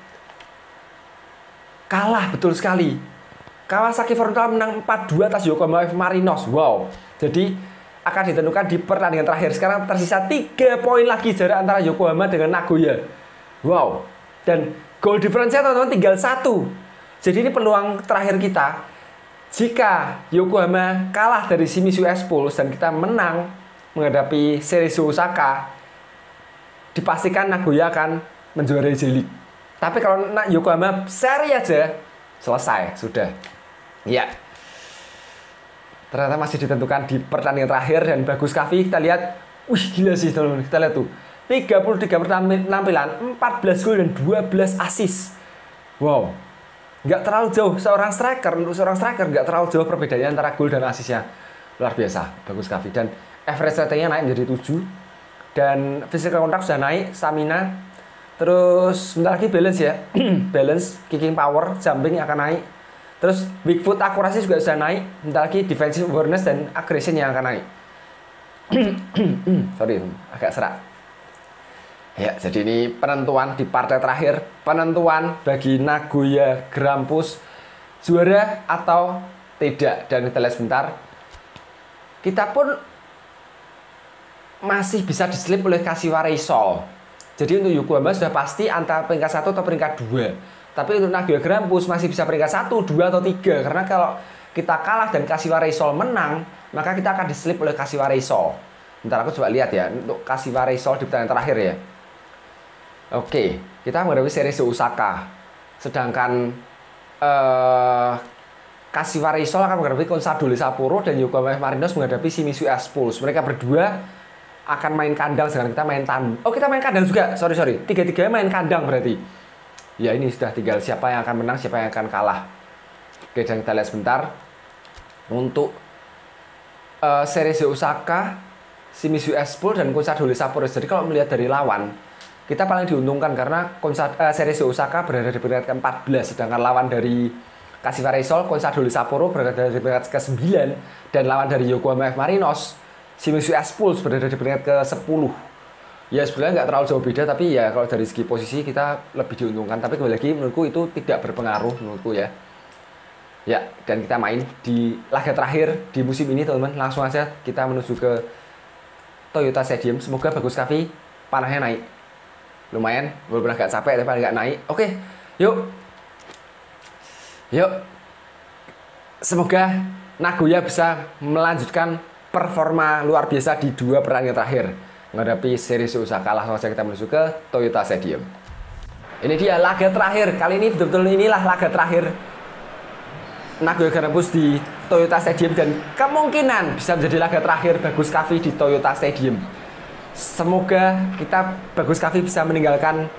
Kalah betul sekali. Kawasaki Frontale menang empat dua atas Yokohama Marinos. Wow. Jadi akan ditentukan di pertandingan terakhir. Sekarang tersisa tiga poin lagi jarak antara Yokohama dengan Nagoya. Wow. Dan goal difference-nya teman-teman tinggal satu. Jadi ini peluang terakhir kita. Jika Yokohama kalah dari Shimizu S-Pulse dan kita menang menghadapi Cerezo Osaka, dipastikan Nagoya akan menjuarai J-League. Tapi kalau Yokohama seri aja, selesai, sudah. Ya, ternyata masih ditentukan di pertandingan terakhir. Dan Bagus Kavi kita lihat, wih gila sih teman-teman. Kita lihat tuh, tiga puluh tiga penampilan, empat belas gol dan dua belas assist. Wow, nggak terlalu jauh seorang striker. Untuk seorang striker nggak terlalu jauh perbedaannya antara gol dan assistnya. Luar biasa Bagus Kavi. Dan average ratingnya naik menjadi tujuh. Dan physical contact sudah naik, stamina. Terus sebentar lagi balance ya. Balance, kicking power, jumping akan naik. Terus weak foot akurasi juga sudah naik. Bentar lagi defensive awareness dan aggression yang akan naik. Sorry, agak serak. Ya, jadi ini penentuan di partai terakhir. Penentuan bagi Nagoya Grampus juara atau tidak. Dan kita lihat sebentar. Kita pun masih bisa diselip oleh Kashiwa Reysol. Jadi untuk Yokohama sudah pasti antara peringkat satu atau peringkat dua. Tapi untuk Nagoya Grampus masih bisa peringkat satu, dua atau tiga. Karena kalau kita kalah dan Kashiwa Reysol menang, maka kita akan diselip oleh Kashiwa Reysol. Bentar aku coba lihat ya untuk Kashiwa Reysol di pertandingan terakhir ya. Oke, kita menghadapi Cerezo Osaka. Sedangkan uh, Kashiwa Reysol akan menghadapi Consadole Sapporo dan Yokohama Marinos menghadapi Shimizu S-Pulse. Mereka berdua akan main kandang, sedangkan kita main tandang. Oh, kita main kandang juga. Sorry, sorry. Tiga-tiganya main kandang berarti. Ya, ini sudah tinggal siapa yang akan menang, siapa yang akan kalah. Oke, dan kita lihat sebentar. Untuk uh, Cerezo Osaka, Shimizu S-Pulse dan Consadole Sapporo. Jadi kalau melihat dari lawan, kita paling diuntungkan karena Consad uh, Cerezo Osaka berada di peringkat ke empat belas, sedangkan lawan dari Kashiwa Reysol, Consadole Sapporo berada di peringkat ke sembilan, dan lawan dari Yokohama F Marinos, Shimizu S-Pulse berada di peringkat ke sepuluh. Ya sebenarnya nggak terlalu jauh beda, tapi ya kalau dari segi posisi kita lebih diuntungkan. Tapi kembali lagi menurutku itu tidak berpengaruh menurutku ya. Ya, dan kita main di laga terakhir di musim ini teman-teman. Langsung aja kita menuju ke Toyota Stadium. Semoga Bagus Coffee panahnya naik. Lumayan, walaupun agak capek tapi paling nggak naik. Oke, yuk. Yuk, semoga Nagoya bisa melanjutkan performa luar biasa di dua pertandingan terakhir menghadapi Cerezo Osaka. Langsung saja kita menuju ke Toyota Stadium. Ini dia laga terakhir. Kali ini betul-betul inilah laga terakhir Nagoya Grampus di Toyota Stadium, dan kemungkinan bisa menjadi laga terakhir Bagus Coffee di Toyota Stadium. Semoga kita Bagus Coffee bisa meninggalkan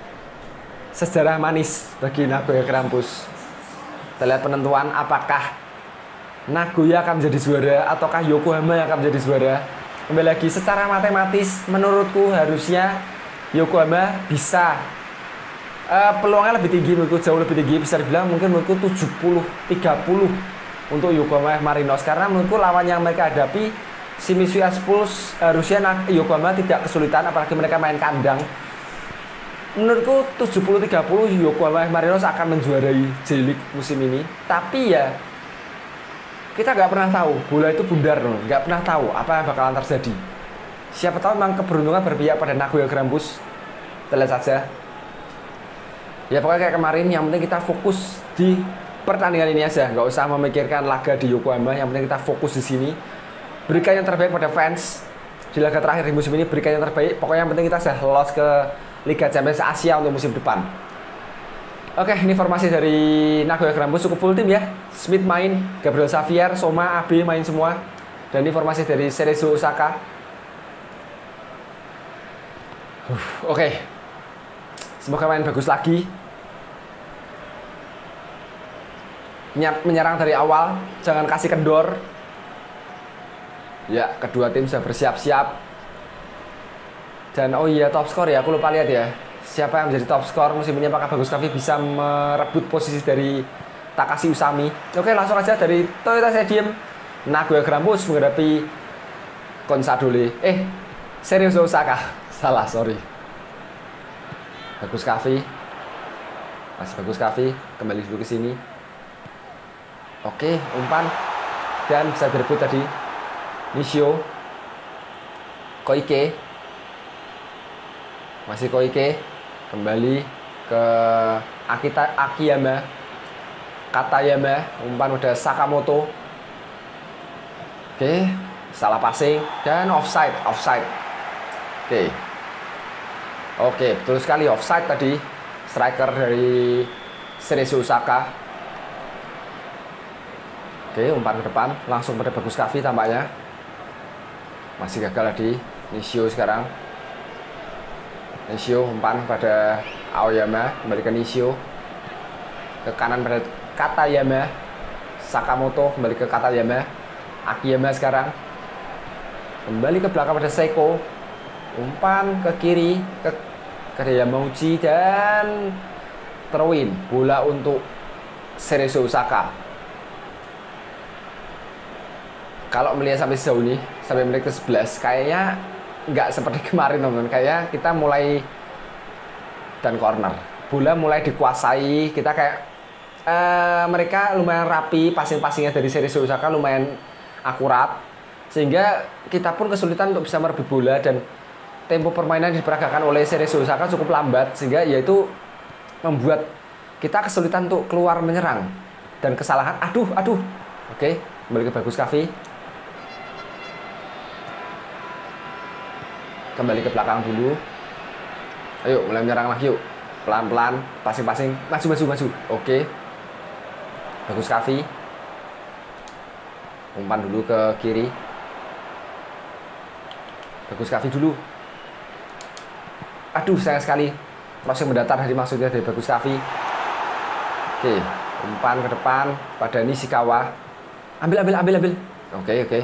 sejarah manis bagi Nagoya Grampus. Kita lihat penentuan apakah Nagoya akan menjadi juara ataukah Yokohama yang akan menjadi juara. Kembali lagi secara matematis menurutku harusnya Yokohama bisa uh, peluangnya lebih tinggi, menurutku jauh lebih tinggi, bisa dibilang mungkin menurutku tujuh puluh tiga puluh untuk Yokohama Marinos, karena menurutku lawan yang mereka hadapi Shimizu S-Pulse harusnya Yokohama tidak kesulitan, apalagi mereka main kandang. Menurutku tujuh puluh tiga puluh Yokohama Marinos akan menjuarai J-League musim ini. Tapi ya kita nggak pernah tahu, bola itu bundar loh, nggak pernah tahu apa yang bakalan terjadi. Siapa tahu memang keberuntungan berpihak pada Nagoya Grampus. Kita lihat saja. Ya pokoknya kayak kemarin, yang penting kita fokus di pertandingan ini aja, nggak usah memikirkan laga di Yokohama. Yang penting kita fokus di sini, berikan yang terbaik pada fans di laga terakhir di musim ini, berikan yang terbaik. Pokoknya yang penting kita sudah lolos ke Liga Champions Asia untuk musim depan. Oke, ini formasi dari Nagoya Grampus cukup full tim ya. Smith main, Gabriel Xavier, Soma, A B main semua. Dan ini formasi dari Cerezo Osaka. Uh, Oke, okay. Semoga main bagus lagi. Menyerang dari awal, jangan kasih kendor. Ya, kedua tim sudah bersiap-siap. Dan oh iya, top skor ya, aku lupa lihat ya. Siapa yang menjadi top skor musim ini, apakah Bagus Coffee bisa merebut posisi dari Takashi Usami. Oke, langsung aja dari Toyota Stadium. Nagoya Grampus menghadapi Consadole Eh, Cerezo Osaka. Salah, sorry. Bagus Coffee. Masih Bagus Coffee, kembali dulu ke sini. Oke, umpan. Dan bisa direbut tadi Nishio. Koike. Masih Koike, kembali ke Akita Akiyama, Katayama, umpan udah Sakamoto. Oke, salah passing dan offside, offside. Oke, oke, betul sekali offside tadi. Striker dari Cerezo Osaka. Oke, umpan ke depan, langsung pada Bagus Coffee tampaknya. Masih gagal tadi, Nishio sekarang. Nishio umpan pada Aoyama, kembali ke Nishio, ke kanan pada Katayama, Sakamoto kembali ke Katayama, Akiyama sekarang kembali ke belakang pada Seiko, umpan ke kiri ke ke Yamauchi dan throw-in bola untuk Cerezo Osaka. Kalau melihat sampai sejauh ini, sampai menit ke sebelas, kayaknya nggak seperti kemarin teman-teman. Kayaknya kita mulai dan corner, bola mulai dikuasai. Kita kayak uh, mereka lumayan rapi, passing-passingnya dari Cerezo Osaka lumayan akurat, sehingga kita pun kesulitan untuk bisa merebut bola. Dan tempo permainan diperagakan oleh Cerezo Osaka cukup lambat sehingga yaitu membuat kita kesulitan untuk keluar menyerang dan kesalahan. Aduh, aduh. Oke, kembali ke Bagus Kavi. Kembali ke belakang dulu. Ayo, mulai menyerang lagi yuk. Pelan-pelan, passing-passing, maju, maju, maju. Oke. Bagus Kavi. Umpan dulu ke kiri. Bagus Kavi dulu. Aduh, sayang sekali. Crossing mendatar dari maksudnya dari Bagus Kavi. Oke, umpan ke depan pada Nishikawa. Ambil, ambil, ambil, ambil. Oke, oke.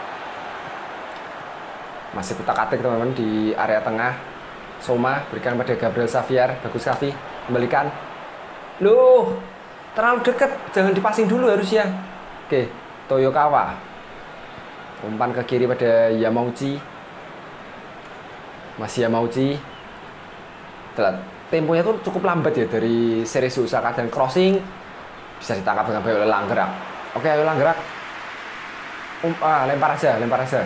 Masih kutak-atik teman-teman di area tengah. Soma berikan pada Gabriel Xavier. Bagus Kavi kembalikan. Loh, terlalu dekat, jangan dipasing dulu harusnya. Oke, Toyokawa. Umpan ke kiri pada Yamauchi. Masih Yamauchi. Temponya tuh cukup lambat ya dari Cerezo Osaka dan crossing bisa ditangkap dengan baik oleh Langgerak. Oke, ayo Langgerak. Um, ah, lempar aja, lempar aja.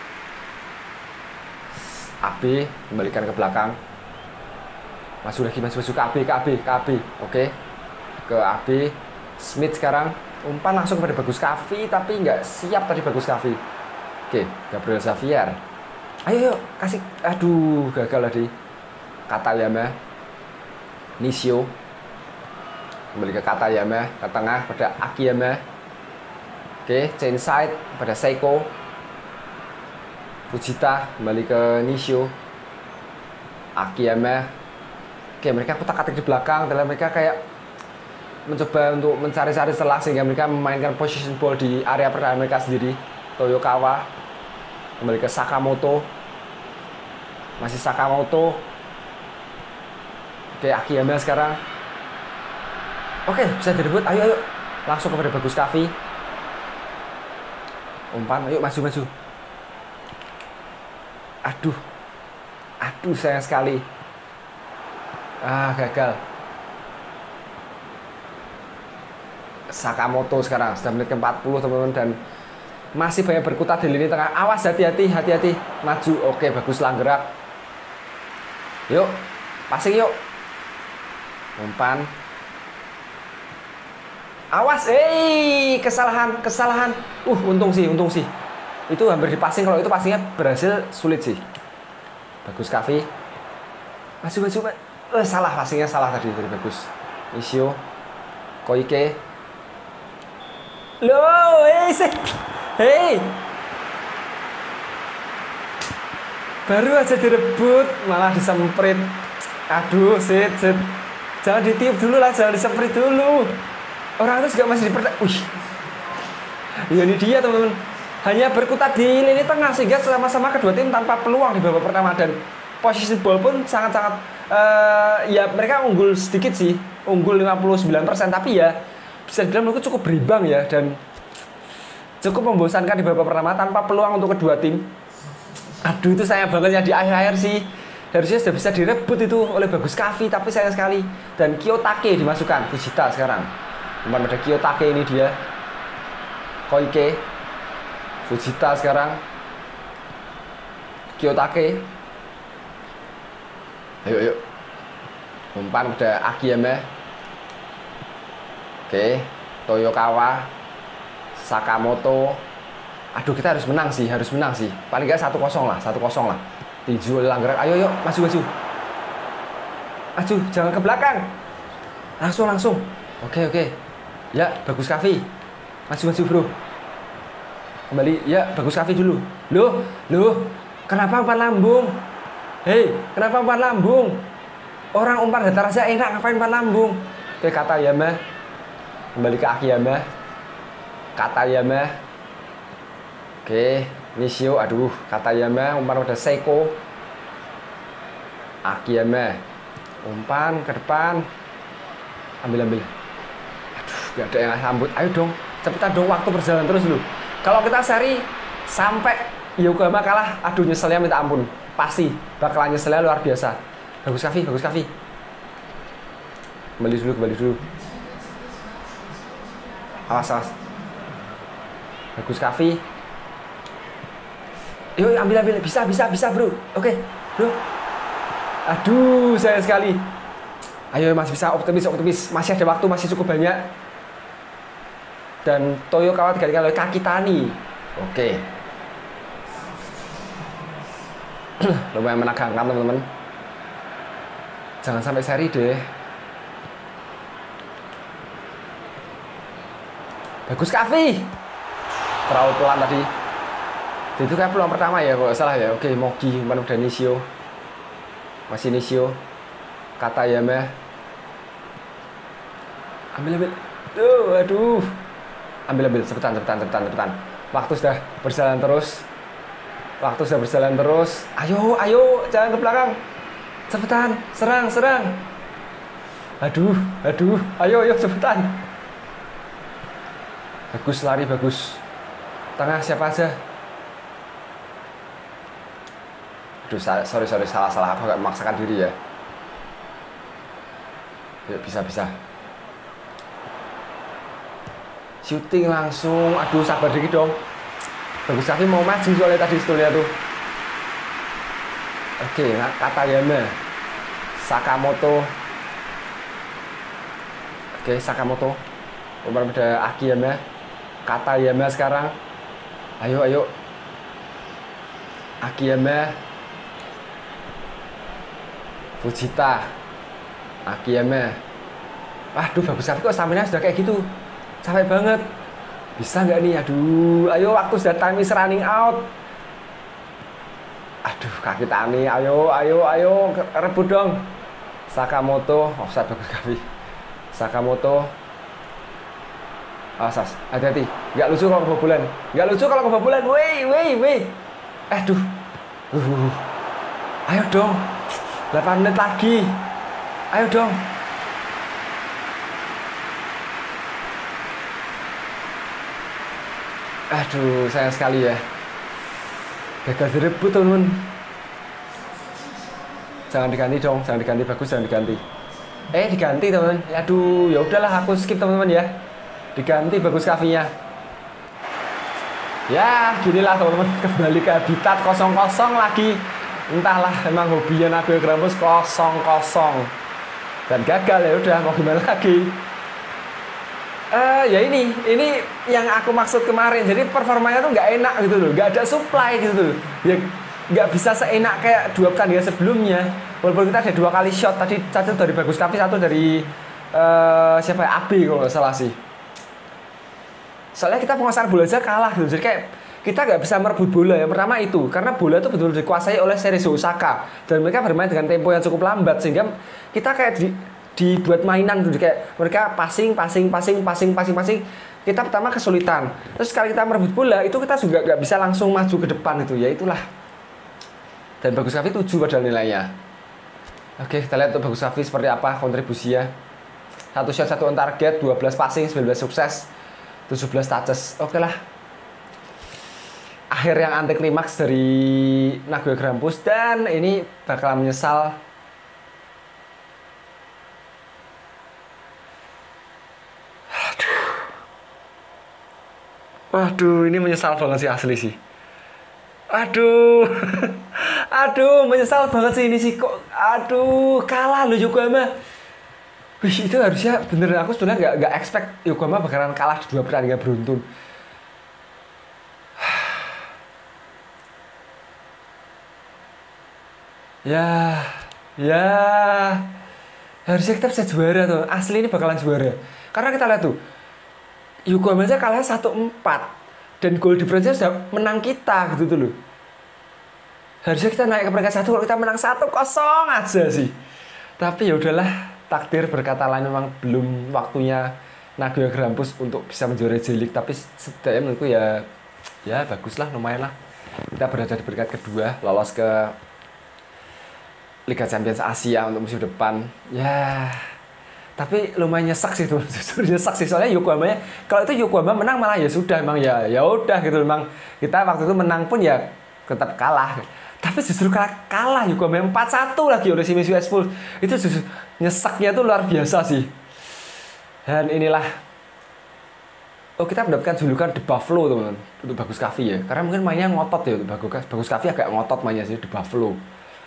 A B kembalikan ke belakang. Masuk lagi, masuk, masuk ke A B, ke A B, ke A B. Oke. Ke A B. Smith sekarang umpan langsung pada Bagus Kavi tapi nggak siap tadi Bagus Kavi. Oke, Gabriel Xavier. Ayo, yuk, kasih. Aduh, gagal tadi. Katayama. Nishio. Kembali ke Katayama, ke tengah pada Akiyama. Oke, chain side pada Seiko. Fujita kembali ke Nishio. Akiyama. Oke, mereka kutak-atik di belakang dan mereka kayak mencoba untuk mencari-cari celah sehingga mereka memainkan position ball di area pertahanan mereka sendiri. Toyokawa kembali ke Sakamoto. Masih Sakamoto. Oke, Akiyama sekarang. Oke, bisa direbut. Ayo, ayo. Langsung kepada Bagus Kavi. Umpan, ayo maju, maju. Aduh. Aduh, sayang sekali. Ah, gagal. Sakamoto sekarang sudah menit ke empat puluh teman-teman dan masih banyak berkutat di lini tengah. Awas, hati-hati, hati-hati. Maju. Oke, bagus Langgerak. Yuk, passing yuk. Umpan. Awas, eh kesalahan, kesalahan. Uh, untung sih, untung sih. Itu hampir dipassing, kalau itu passingnya berhasil sulit sih. Bagus Kavi. Maju, maju, maju. Eh, salah passingnya salah tadi dari Bagus. Nishio. Koike. Loh, eh, hey, hey. Baru aja direbut, malah disemprit. Aduh, sit, sit. Jangan ditiup dulu lah, jangan disemprit dulu. Orang itu juga masih diperta... Wih. Ya ini dia teman-teman. Hanya berkutat di lini tengah sehingga sama-sama kedua tim tanpa peluang di babak pertama. Dan posisi ball pun sangat-sangat... Uh, ya mereka unggul sedikit sih. Unggul lima puluh sembilan persen. Tapi ya bisa dibilang menurutku cukup berimbang ya. Dan cukup membosankan di babak pertama tanpa peluang untuk kedua tim. Aduh, itu sayang banget ya di akhir-akhir sih. Harusnya sudah bisa direbut itu oleh Bagus Kavi, tapi sayang sekali. Dan Kiyotake dimasukkan, Fujita sekarang. Umpan pada Kiyotake ini dia. Koike. Fujita sekarang. Kiyotake. Ayo, ayo. Umpan pada Akiyama. Oke. Toyokawa. Sakamoto. Aduh, kita harus menang sih, harus menang sih. Paling nggak satu kosong lah, satu kosong lah. Tinju oleh Langgerak. Ayo, yuk, maju, maju. Maju, jangan ke belakang. Langsung, langsung. Oke, oke. Ya, Bagus Kavi. Maju, maju, bro. Kembali, ya, Bagus Kavi dulu. Loh, loh. Kenapa umpan lambung? Hei, kenapa umpan lambung? Orang umpan datar aja enak, ngapain umpan lambung? Oke, Katayama. Kembali ke Akiyama. Katayama. Oke, Nishio, aduh, Katayama, umpan pada Seiko. Akiyama. Umpan ke depan. Ambil, ambil. Aduh, gak ada yang sambut. Ayo dong, cepetan dong, waktu berjalan terus dulu. Kalau kita seri sampai Yokohama kalah, aduh nyeselnya minta ampun. Pasti bakalan nyeselnya luar biasa. Bagus Kavi, Bagus Kavi. Kembali dulu, kembali dulu. Awas, awas. Bagus Kavi. Yuk, ambil, ambil. Bisa, bisa, bisa, bro. Oke. Bro. Aduh, sayang sekali. Ayo Mas, bisa optimis, optimis. Masih ada waktu, masih cukup banyak. Dan Toyo kawat digantikan oleh Kakitani. Oke. Lumayan menegangkan teman-teman. Jangan sampai seri deh. Bagus Kavi. Terlalu pelan tadi. Itu kan peluang pertama ya kalau salah ya. Oke, Mogi, mana udah Nishio. Masih Nishio. Katayama. Ambil ambil. Duh, aduh. Ambil ambil cepetan cepetan cepetan cepetan. Waktu sudah berjalan terus. Waktu sudah berjalan terus. Ayo, ayo, jangan ke belakang. Cepetan, serang, serang. Aduh, aduh. Ayo, ayo cepetan. Bagus lari bagus. Tengah siapa aja? Aduh, sorry sorry salah salah aku gak memaksakan diri ya. Ya bisa bisa. Shooting langsung. Aduh, sabar dikit dong. Bagus Kavi mau maju soalnya tadi stulnya tuh. Oke, nah, Katayama. Sakamoto. Oke, Sakamoto. Umar pada Akiyama. Katayama sekarang. Ayo, ayo. Akiyama. Fujita. Akiyama. Waduh, bagus Kavi kok stamina sudah kayak gitu. Capek banget. Bisa nggak nih? Aduh, ayo waktu sudah time is running out. Aduh, kaki Tani. Ayo, ayo, ayo, rebut dong. Sakamoto, offside bagus Kavi. Sakamoto. Asas, hati-hati. Nggak lucu kalau kebobolan. Nggak lucu kalau kebobolan. Woi, woi, woi. Aduh. Uh. Ayo dong. delapan menit lagi. Ayo dong. Aduh, sayang sekali ya. Gagal direbut teman-teman. Jangan diganti dong, jangan diganti, bagus jangan diganti. Eh diganti teman-teman. Aduh, ya udahlah aku skip teman-teman ya. Diganti bagus Kavinya. Ya, ginilah teman-teman, kembali ke habitat kosong kosong lagi. Entahlah, emang hobinya Nagoya Grampus kosong kosong. Dan gagal ya udah mau gimana lagi. Uh, ya ini, ini yang aku maksud kemarin. Jadi performanya tuh nggak enak gitu loh, nggak ada supply gitu loh. Ya nggak bisa seenak kayak dua pertandingan sebelumnya. Walaupun kita ada dua kali shot tadi, satu dari Bagus Kavi, satu dari uh, siapa ya, Abi kalau nggak salah sih. Soalnya kita penguasaan bola aja kalah gitu. Jadi kayak kita nggak bisa merebut bola. Yang pertama itu karena bola itu betul-betul dikuasai oleh Cerezo Osaka dan mereka bermain dengan tempo yang cukup lambat sehingga kita kayak di dibuat mainan gitu, kayak mereka passing, passing, passing, passing, passing, passing. Kita pertama kesulitan. Terus sekali kita merebut bola, itu kita juga nggak bisa langsung maju ke depan itu. Ya itulah. Dan Bagus Kavi tujuh padahal nilainya. Oke, kita lihat untuk Bagus Kavi seperti apa kontribusinya. Satu shot, satu on target, dua belas passing, sembilan belas sukses, tujuh belas touches. Oke lah. Akhir yang anti klimaks dari Nagoya Grampus dan ini bakalan menyesal. Waduh, ini menyesal banget sih asli sih. Aduh, aduh, menyesal banget sih ini sih kok. Aduh, kalah loh Yokohama. Wih, itu harusnya bener. Aku sebenarnya nggak nggak expect Yokohama bakalan kalah di dua pertandingan beruntun. Ya, ya, harusnya kita bisa juara tuh. Asli ini bakalan juara. Karena kita lihat tuh. Yokohama aja kalah satu empat dan goal difference-nya sudah menang kita gitu tuh loh. Harusnya kita naik ke peringkat satu kalau kita menang satu kosong aja sih. Tapi ya udahlah, takdir berkata lain, memang belum waktunya Nagoya Grampus untuk bisa menjuarai J-League. Tapi setidaknya menurutku ya ya baguslah, lumayan lah. Kita berada di peringkat kedua, lolos ke Liga Champions Asia untuk musim depan. Ya, tapi lumayan nyesek sih tuh, jujur nyesek sih soalnya Yokohama ya. Kalau itu Yokohama menang malah ya sudah, emang ya ya udah gitu, memang kita waktu itu menang pun ya tetap kalah. Tapi justru kalah, kalah Yokohama empat satu lagi oleh Shimizu S-Pulse. Itu justru nyeseknya tuh luar biasa sih. Dan inilah, oh kita mendapatkan julukan The Buffalo teman-teman untuk Bagus Kavi ya. Karena mungkin mainnya ngotot ya untuk Bagus Bagus Kavi, agak ngotot mainnya sih The Buffalo.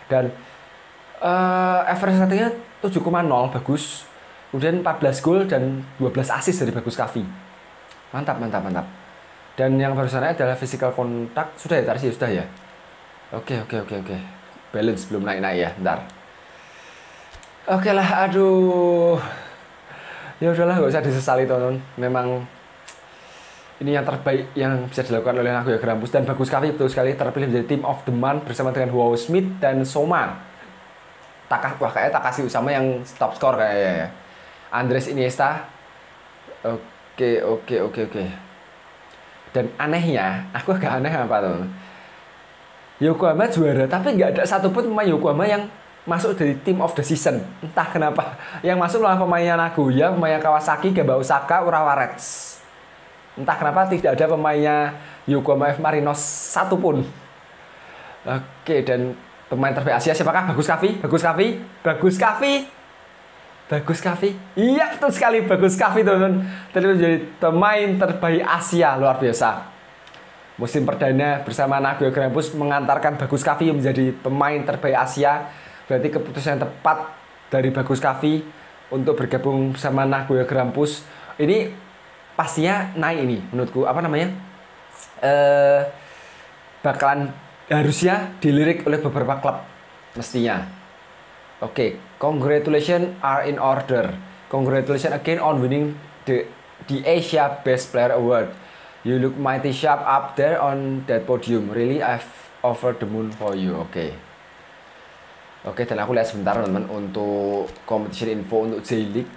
Dan uh, average ratingnya tujuh koma nol, bagus. Kemudian empat belas gol dan dua belas assist dari Bagus Kavi. Mantap, mantap, mantap. Dan yang barusan adalah physical kontak. Sudah ya, tadi sih sudah ya. Oke, oke, oke, oke. Balance belum naik-naik ya, bentar. Oke lah, aduh. Ya udahlah, gak usah disesali teman-teman. Memang ini yang terbaik yang bisa dilakukan oleh Nagoya Grampus. Dan Bagus Kavi betul sekali terpilih menjadi Team of the Month bersama dengan Wow Smith dan Soma. Takah, wah kayaknya Takashi Usama yang top score kayaknya ya. Andres Iniesta. Oke, oke, oke, oke. Dan anehnya, aku agak aneh apa teman-teman. Yokohama juara, tapi nggak ada satupun pemain Yokohama yang masuk dari Team of the Season. Entah kenapa. Yang masuk malah pemainnya Nagoya, pemainnya Kawasaki, Gamba Osaka, Urawa Reds. Entah kenapa tidak ada pemainnya Yokohama F Marinos satupun. Oke, dan pemain terbaik Asia siapakah? Bagus Kavi, Bagus Kavi, Bagus Kavi. Bagus Kavi. Iya, betul sekali, Bagus Kavi teman-teman. Tadi menjadi pemain terbaik Asia, luar biasa. Musim perdana bersama Nagoya Grampus mengantarkan Bagus Kavi menjadi pemain terbaik Asia. Berarti keputusan yang tepat dari Bagus Kavi untuk bergabung bersama Nagoya Grampus. Ini pastinya naik ini menurutku, apa namanya? Eh bakalan harusnya dilirik oleh beberapa klub mestinya. Oke, okay. Congratulations are in order. Congratulations again on winning the the Asia Best Player Award. You look mighty sharp up there on that podium. Really, I've offered the moon for you. Oke. Okay. Oke, okay, dan aku lihat sebentar teman-teman untuk competition info untuk J-League.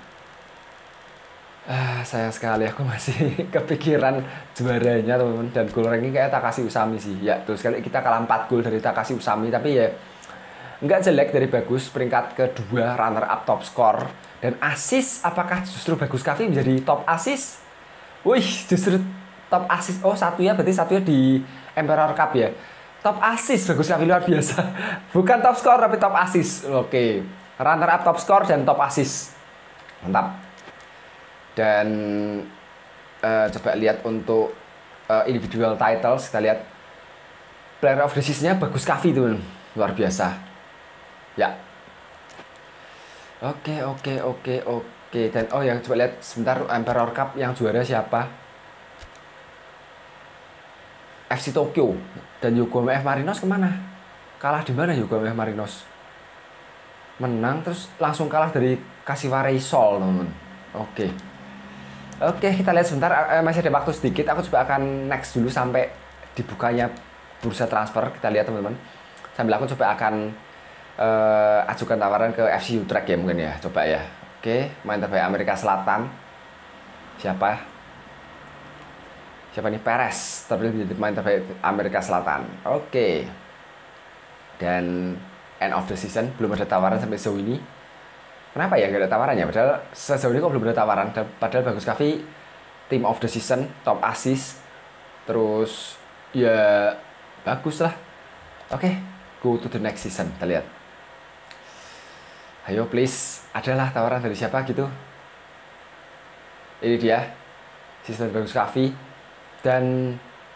Ah, sayang sekali aku masih kepikiran juaranya teman-teman. Dan goal ranking kayak Takashi Usami sih. Ya, terus kali kita kalah empat gol dari Takashi Usami, tapi ya nggak jelek dari Bagus, peringkat kedua, runner up top score. Dan assist, apakah justru Bagus Kavi menjadi top assist? Wih, justru top assist. Oh, satunya berarti satunya di Emperor Cup ya. Top assist Bagus Kavi, luar biasa. Bukan top score tapi top assist. Oke, runner up top score dan top assist. Mantap. Dan uh, coba lihat untuk uh, individual titles, kita lihat Player of the Season-nya Bagus Kavi teman, luar biasa. Ya. Oke, oke, oke, oke. Dan oh yang coba lihat sebentar Emperor Cup yang juara siapa? F C Tokyo dan Yokohama F Marinos kemana? Kalah di mana Yokohama F Marinos? Menang terus langsung kalah dari Kashiwara Reysol, teman-teman. Oke. Oke, kita lihat sebentar, eh, masih ada waktu sedikit. Aku coba akan next dulu sampai dibukanya bursa transfer. Kita lihat teman-teman. Sambil aku coba akan uh, ajukan tawaran ke F C Utrecht ya mungkin ya. Coba ya. Oke, main terbaik Amerika Selatan. Siapa? Siapa nih? Perez terpilih menjadi pemain terbaik Amerika Selatan. Oke. Dan end of the season belum ada tawaran sampai sejauh ini. Kenapa ya nggak ada tawarannya? Padahal sejauh ini kok belum ada tawaran. Padahal Bagus Kavi Team of the Season, top assist, terus ya bagus lah. Oke, go to the next season. Kita lihat. Ayo please, adalah tawaran dari siapa gitu? Ini dia season Bagus Kavi dan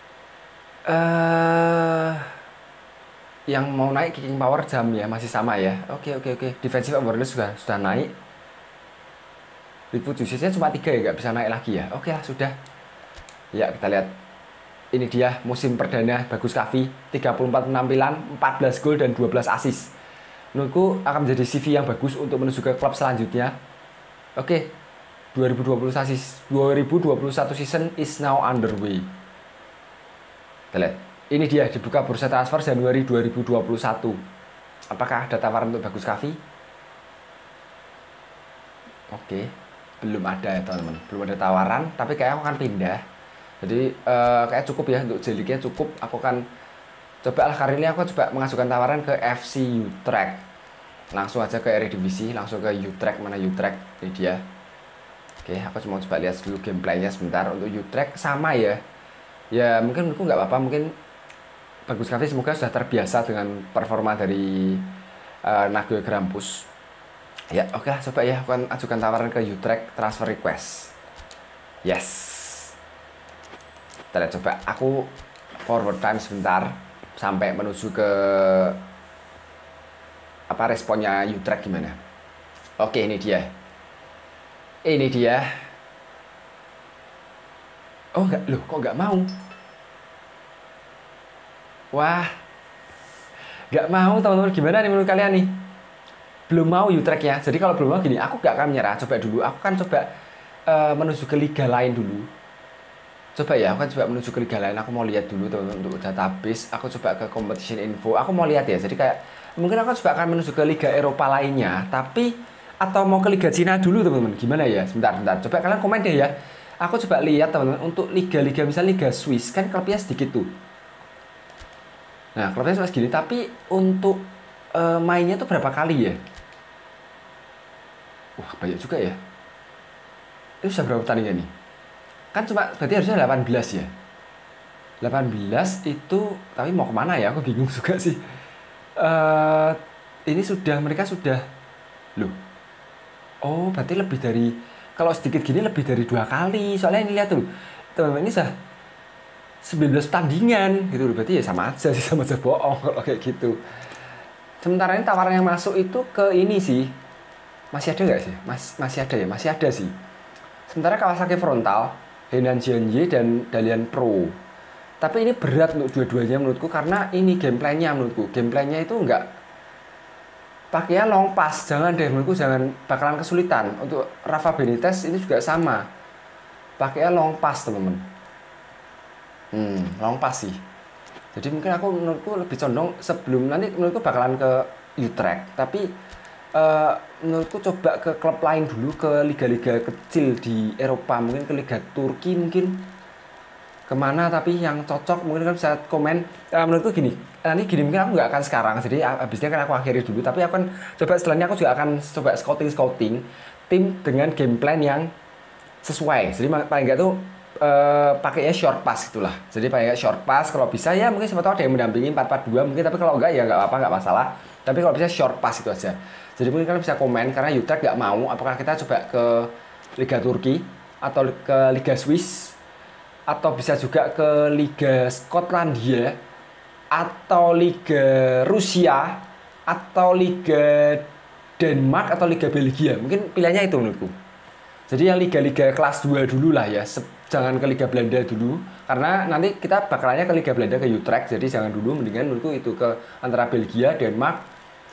uh, yang mau naik kicking power jam ya masih sama ya. Oke oke oke. Defensive awareness sudah sudah naik. Reboot usage-nya cuma tiga ya, nggak bisa naik lagi ya. Oke lah sudah. Ya kita lihat. Ini dia musim perdana Bagus Kavi, tiga puluh empat penampilan, empat belas gol dan dua belas assist. Menurutku akan menjadi C V yang bagus untuk menuju ke klub selanjutnya. Oke. dua ribu dua puluh satu season is now underway. Kita lihat. Ini dia dibuka bursa transfer Januari dua ribu dua puluh satu. Apakah ada tawaran untuk Bagus Kavi? Oke, belum ada ya teman-teman. Belum ada tawaran, tapi kayaknya aku akan pindah. Jadi uh, kayak cukup ya untuk J-League-nya cukup. Aku akan coba lah kali ini aku coba mengajukan tawaran ke F C Utrecht. Langsung aja ke Eredivisie, langsung ke Utrecht. Mana Utrecht? Ini dia. Oke, aku cuma coba lihat dulu gameplaynya sebentar. Untuk Utrecht sama ya. Ya mungkin menurutku nggak apa-apa, mungkin Bagus Kavi semoga sudah terbiasa dengan performa dari uh, Nagoya Grampus. Ya, oke lah, coba ya, aku akan ajukan tawaran ke Utrecht transfer request. Yes. Kita lihat coba, aku forward time sebentar sampai menuju ke apa responnya Utrecht gimana. Oke, ini dia. Ini dia. Oh enggak, loh kok nggak mau? Wah, nggak mau teman-teman. Gimana nih menurut kalian nih? Belum mau Utrecht ya. Jadi kalau belum mau gini, aku nggak akan menyerah. Coba dulu, aku kan coba uh, menuju ke liga lain dulu. Coba ya, aku kan coba menuju ke liga lain. Aku mau lihat dulu teman-teman untuk database. Aku coba ke competition info. Aku mau lihat ya. Jadi kayak mungkin aku coba akan menuju ke liga Eropa lainnya. Tapi atau mau ke liga Cina dulu teman-teman. Gimana ya? Sebentar, sebentar. Coba kalian komen deh ya. Aku coba lihat teman-teman untuk liga-liga, misalnya liga Swiss kan klubnya sedikit tuh. Nah, klubnya cuma segini, tapi untuk uh, mainnya tuh berapa kali ya? Wah, banyak juga ya. Itu sudah berapa pertandingan nih? Kan cuma, berarti harusnya delapan belas ya? delapan belas itu, tapi mau kemana ya? Aku bingung juga sih. Uh, ini sudah, mereka sudah, loh. Oh, berarti lebih dari, kalau sedikit gini lebih dari dua kali. Soalnya ini lihat tuh, teman-teman ini sudah sembilan belas pertandingan gitu, berarti ya sama aja sih, sama aja bohong kalau kayak gitu. Sementara ini tawaran yang masuk itu ke ini sih, masih ada nggak sih? Mas, masih ada ya, masih ada sih. Sementara Kawasaki Frontal, Henan Jianye dan Dalian Pro. Tapi ini berat untuk dua-duanya menurutku karena ini gameplaynya menurutku, gameplaynya itu nggak pakainya long pass, jangan deh menurutku, jangan, bakalan kesulitan. Untuk Rafa Benitez ini juga sama, pakainya long pass teman-teman. Hmm, long pass sih. Jadi mungkin aku menurutku lebih condong sebelum nanti menurutku bakalan ke Utrecht. Tapi uh, menurutku coba ke klub lain dulu, ke liga-liga kecil di Eropa, mungkin ke Liga Turki mungkin. Kemana tapi yang cocok mungkin kan bisa komen. Uh, menurutku gini, nanti gini mungkin aku nggak akan sekarang. Jadi habisnya kan aku akhiri dulu. Tapi aku kan coba setelahnya aku juga akan coba scouting-scouting tim dengan game plan yang sesuai. Jadi paling nggak tuh Uh, pakainya short pass itulah. Jadi pakai short pass kalau bisa ya, mungkin siapa tahu ada yang mendampingi empat empat dua mungkin, tapi kalau enggak ya enggak apa-apa, enggak masalah. Tapi kalau bisa short pass itu aja. Jadi mungkin kalian bisa komen karena Utrecht enggak mau, apakah kita coba ke Liga Turki atau ke Liga Swiss atau bisa juga ke Liga Skotlandia atau Liga Rusia atau Liga Denmark atau Liga Belgia. Mungkin pilihannya itu menurutku. Jadi yang liga-liga kelas dua dulu lah ya. Jangan ke Liga Belanda dulu, karena nanti kita bakalannya ke Liga Belanda ke Utrecht, jadi jangan dulu, mendingan menurutku itu ke antara Belgia, Denmark,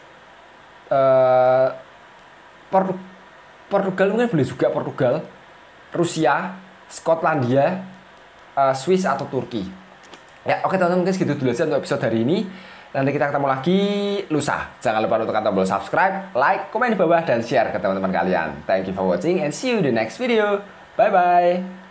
uh, Portu Portugal mungkin boleh juga, Portugal, Rusia, Skotlandia, uh, Swiss atau Turki. Ya oke teman-teman, mungkin segitu dulu aja untuk episode hari ini. Nanti kita ketemu lagi lusa. Jangan lupa untuk tekan tombol subscribe, like, komen di bawah, dan share ke teman-teman kalian. Thank you for watching and see you in the next video. Bye bye.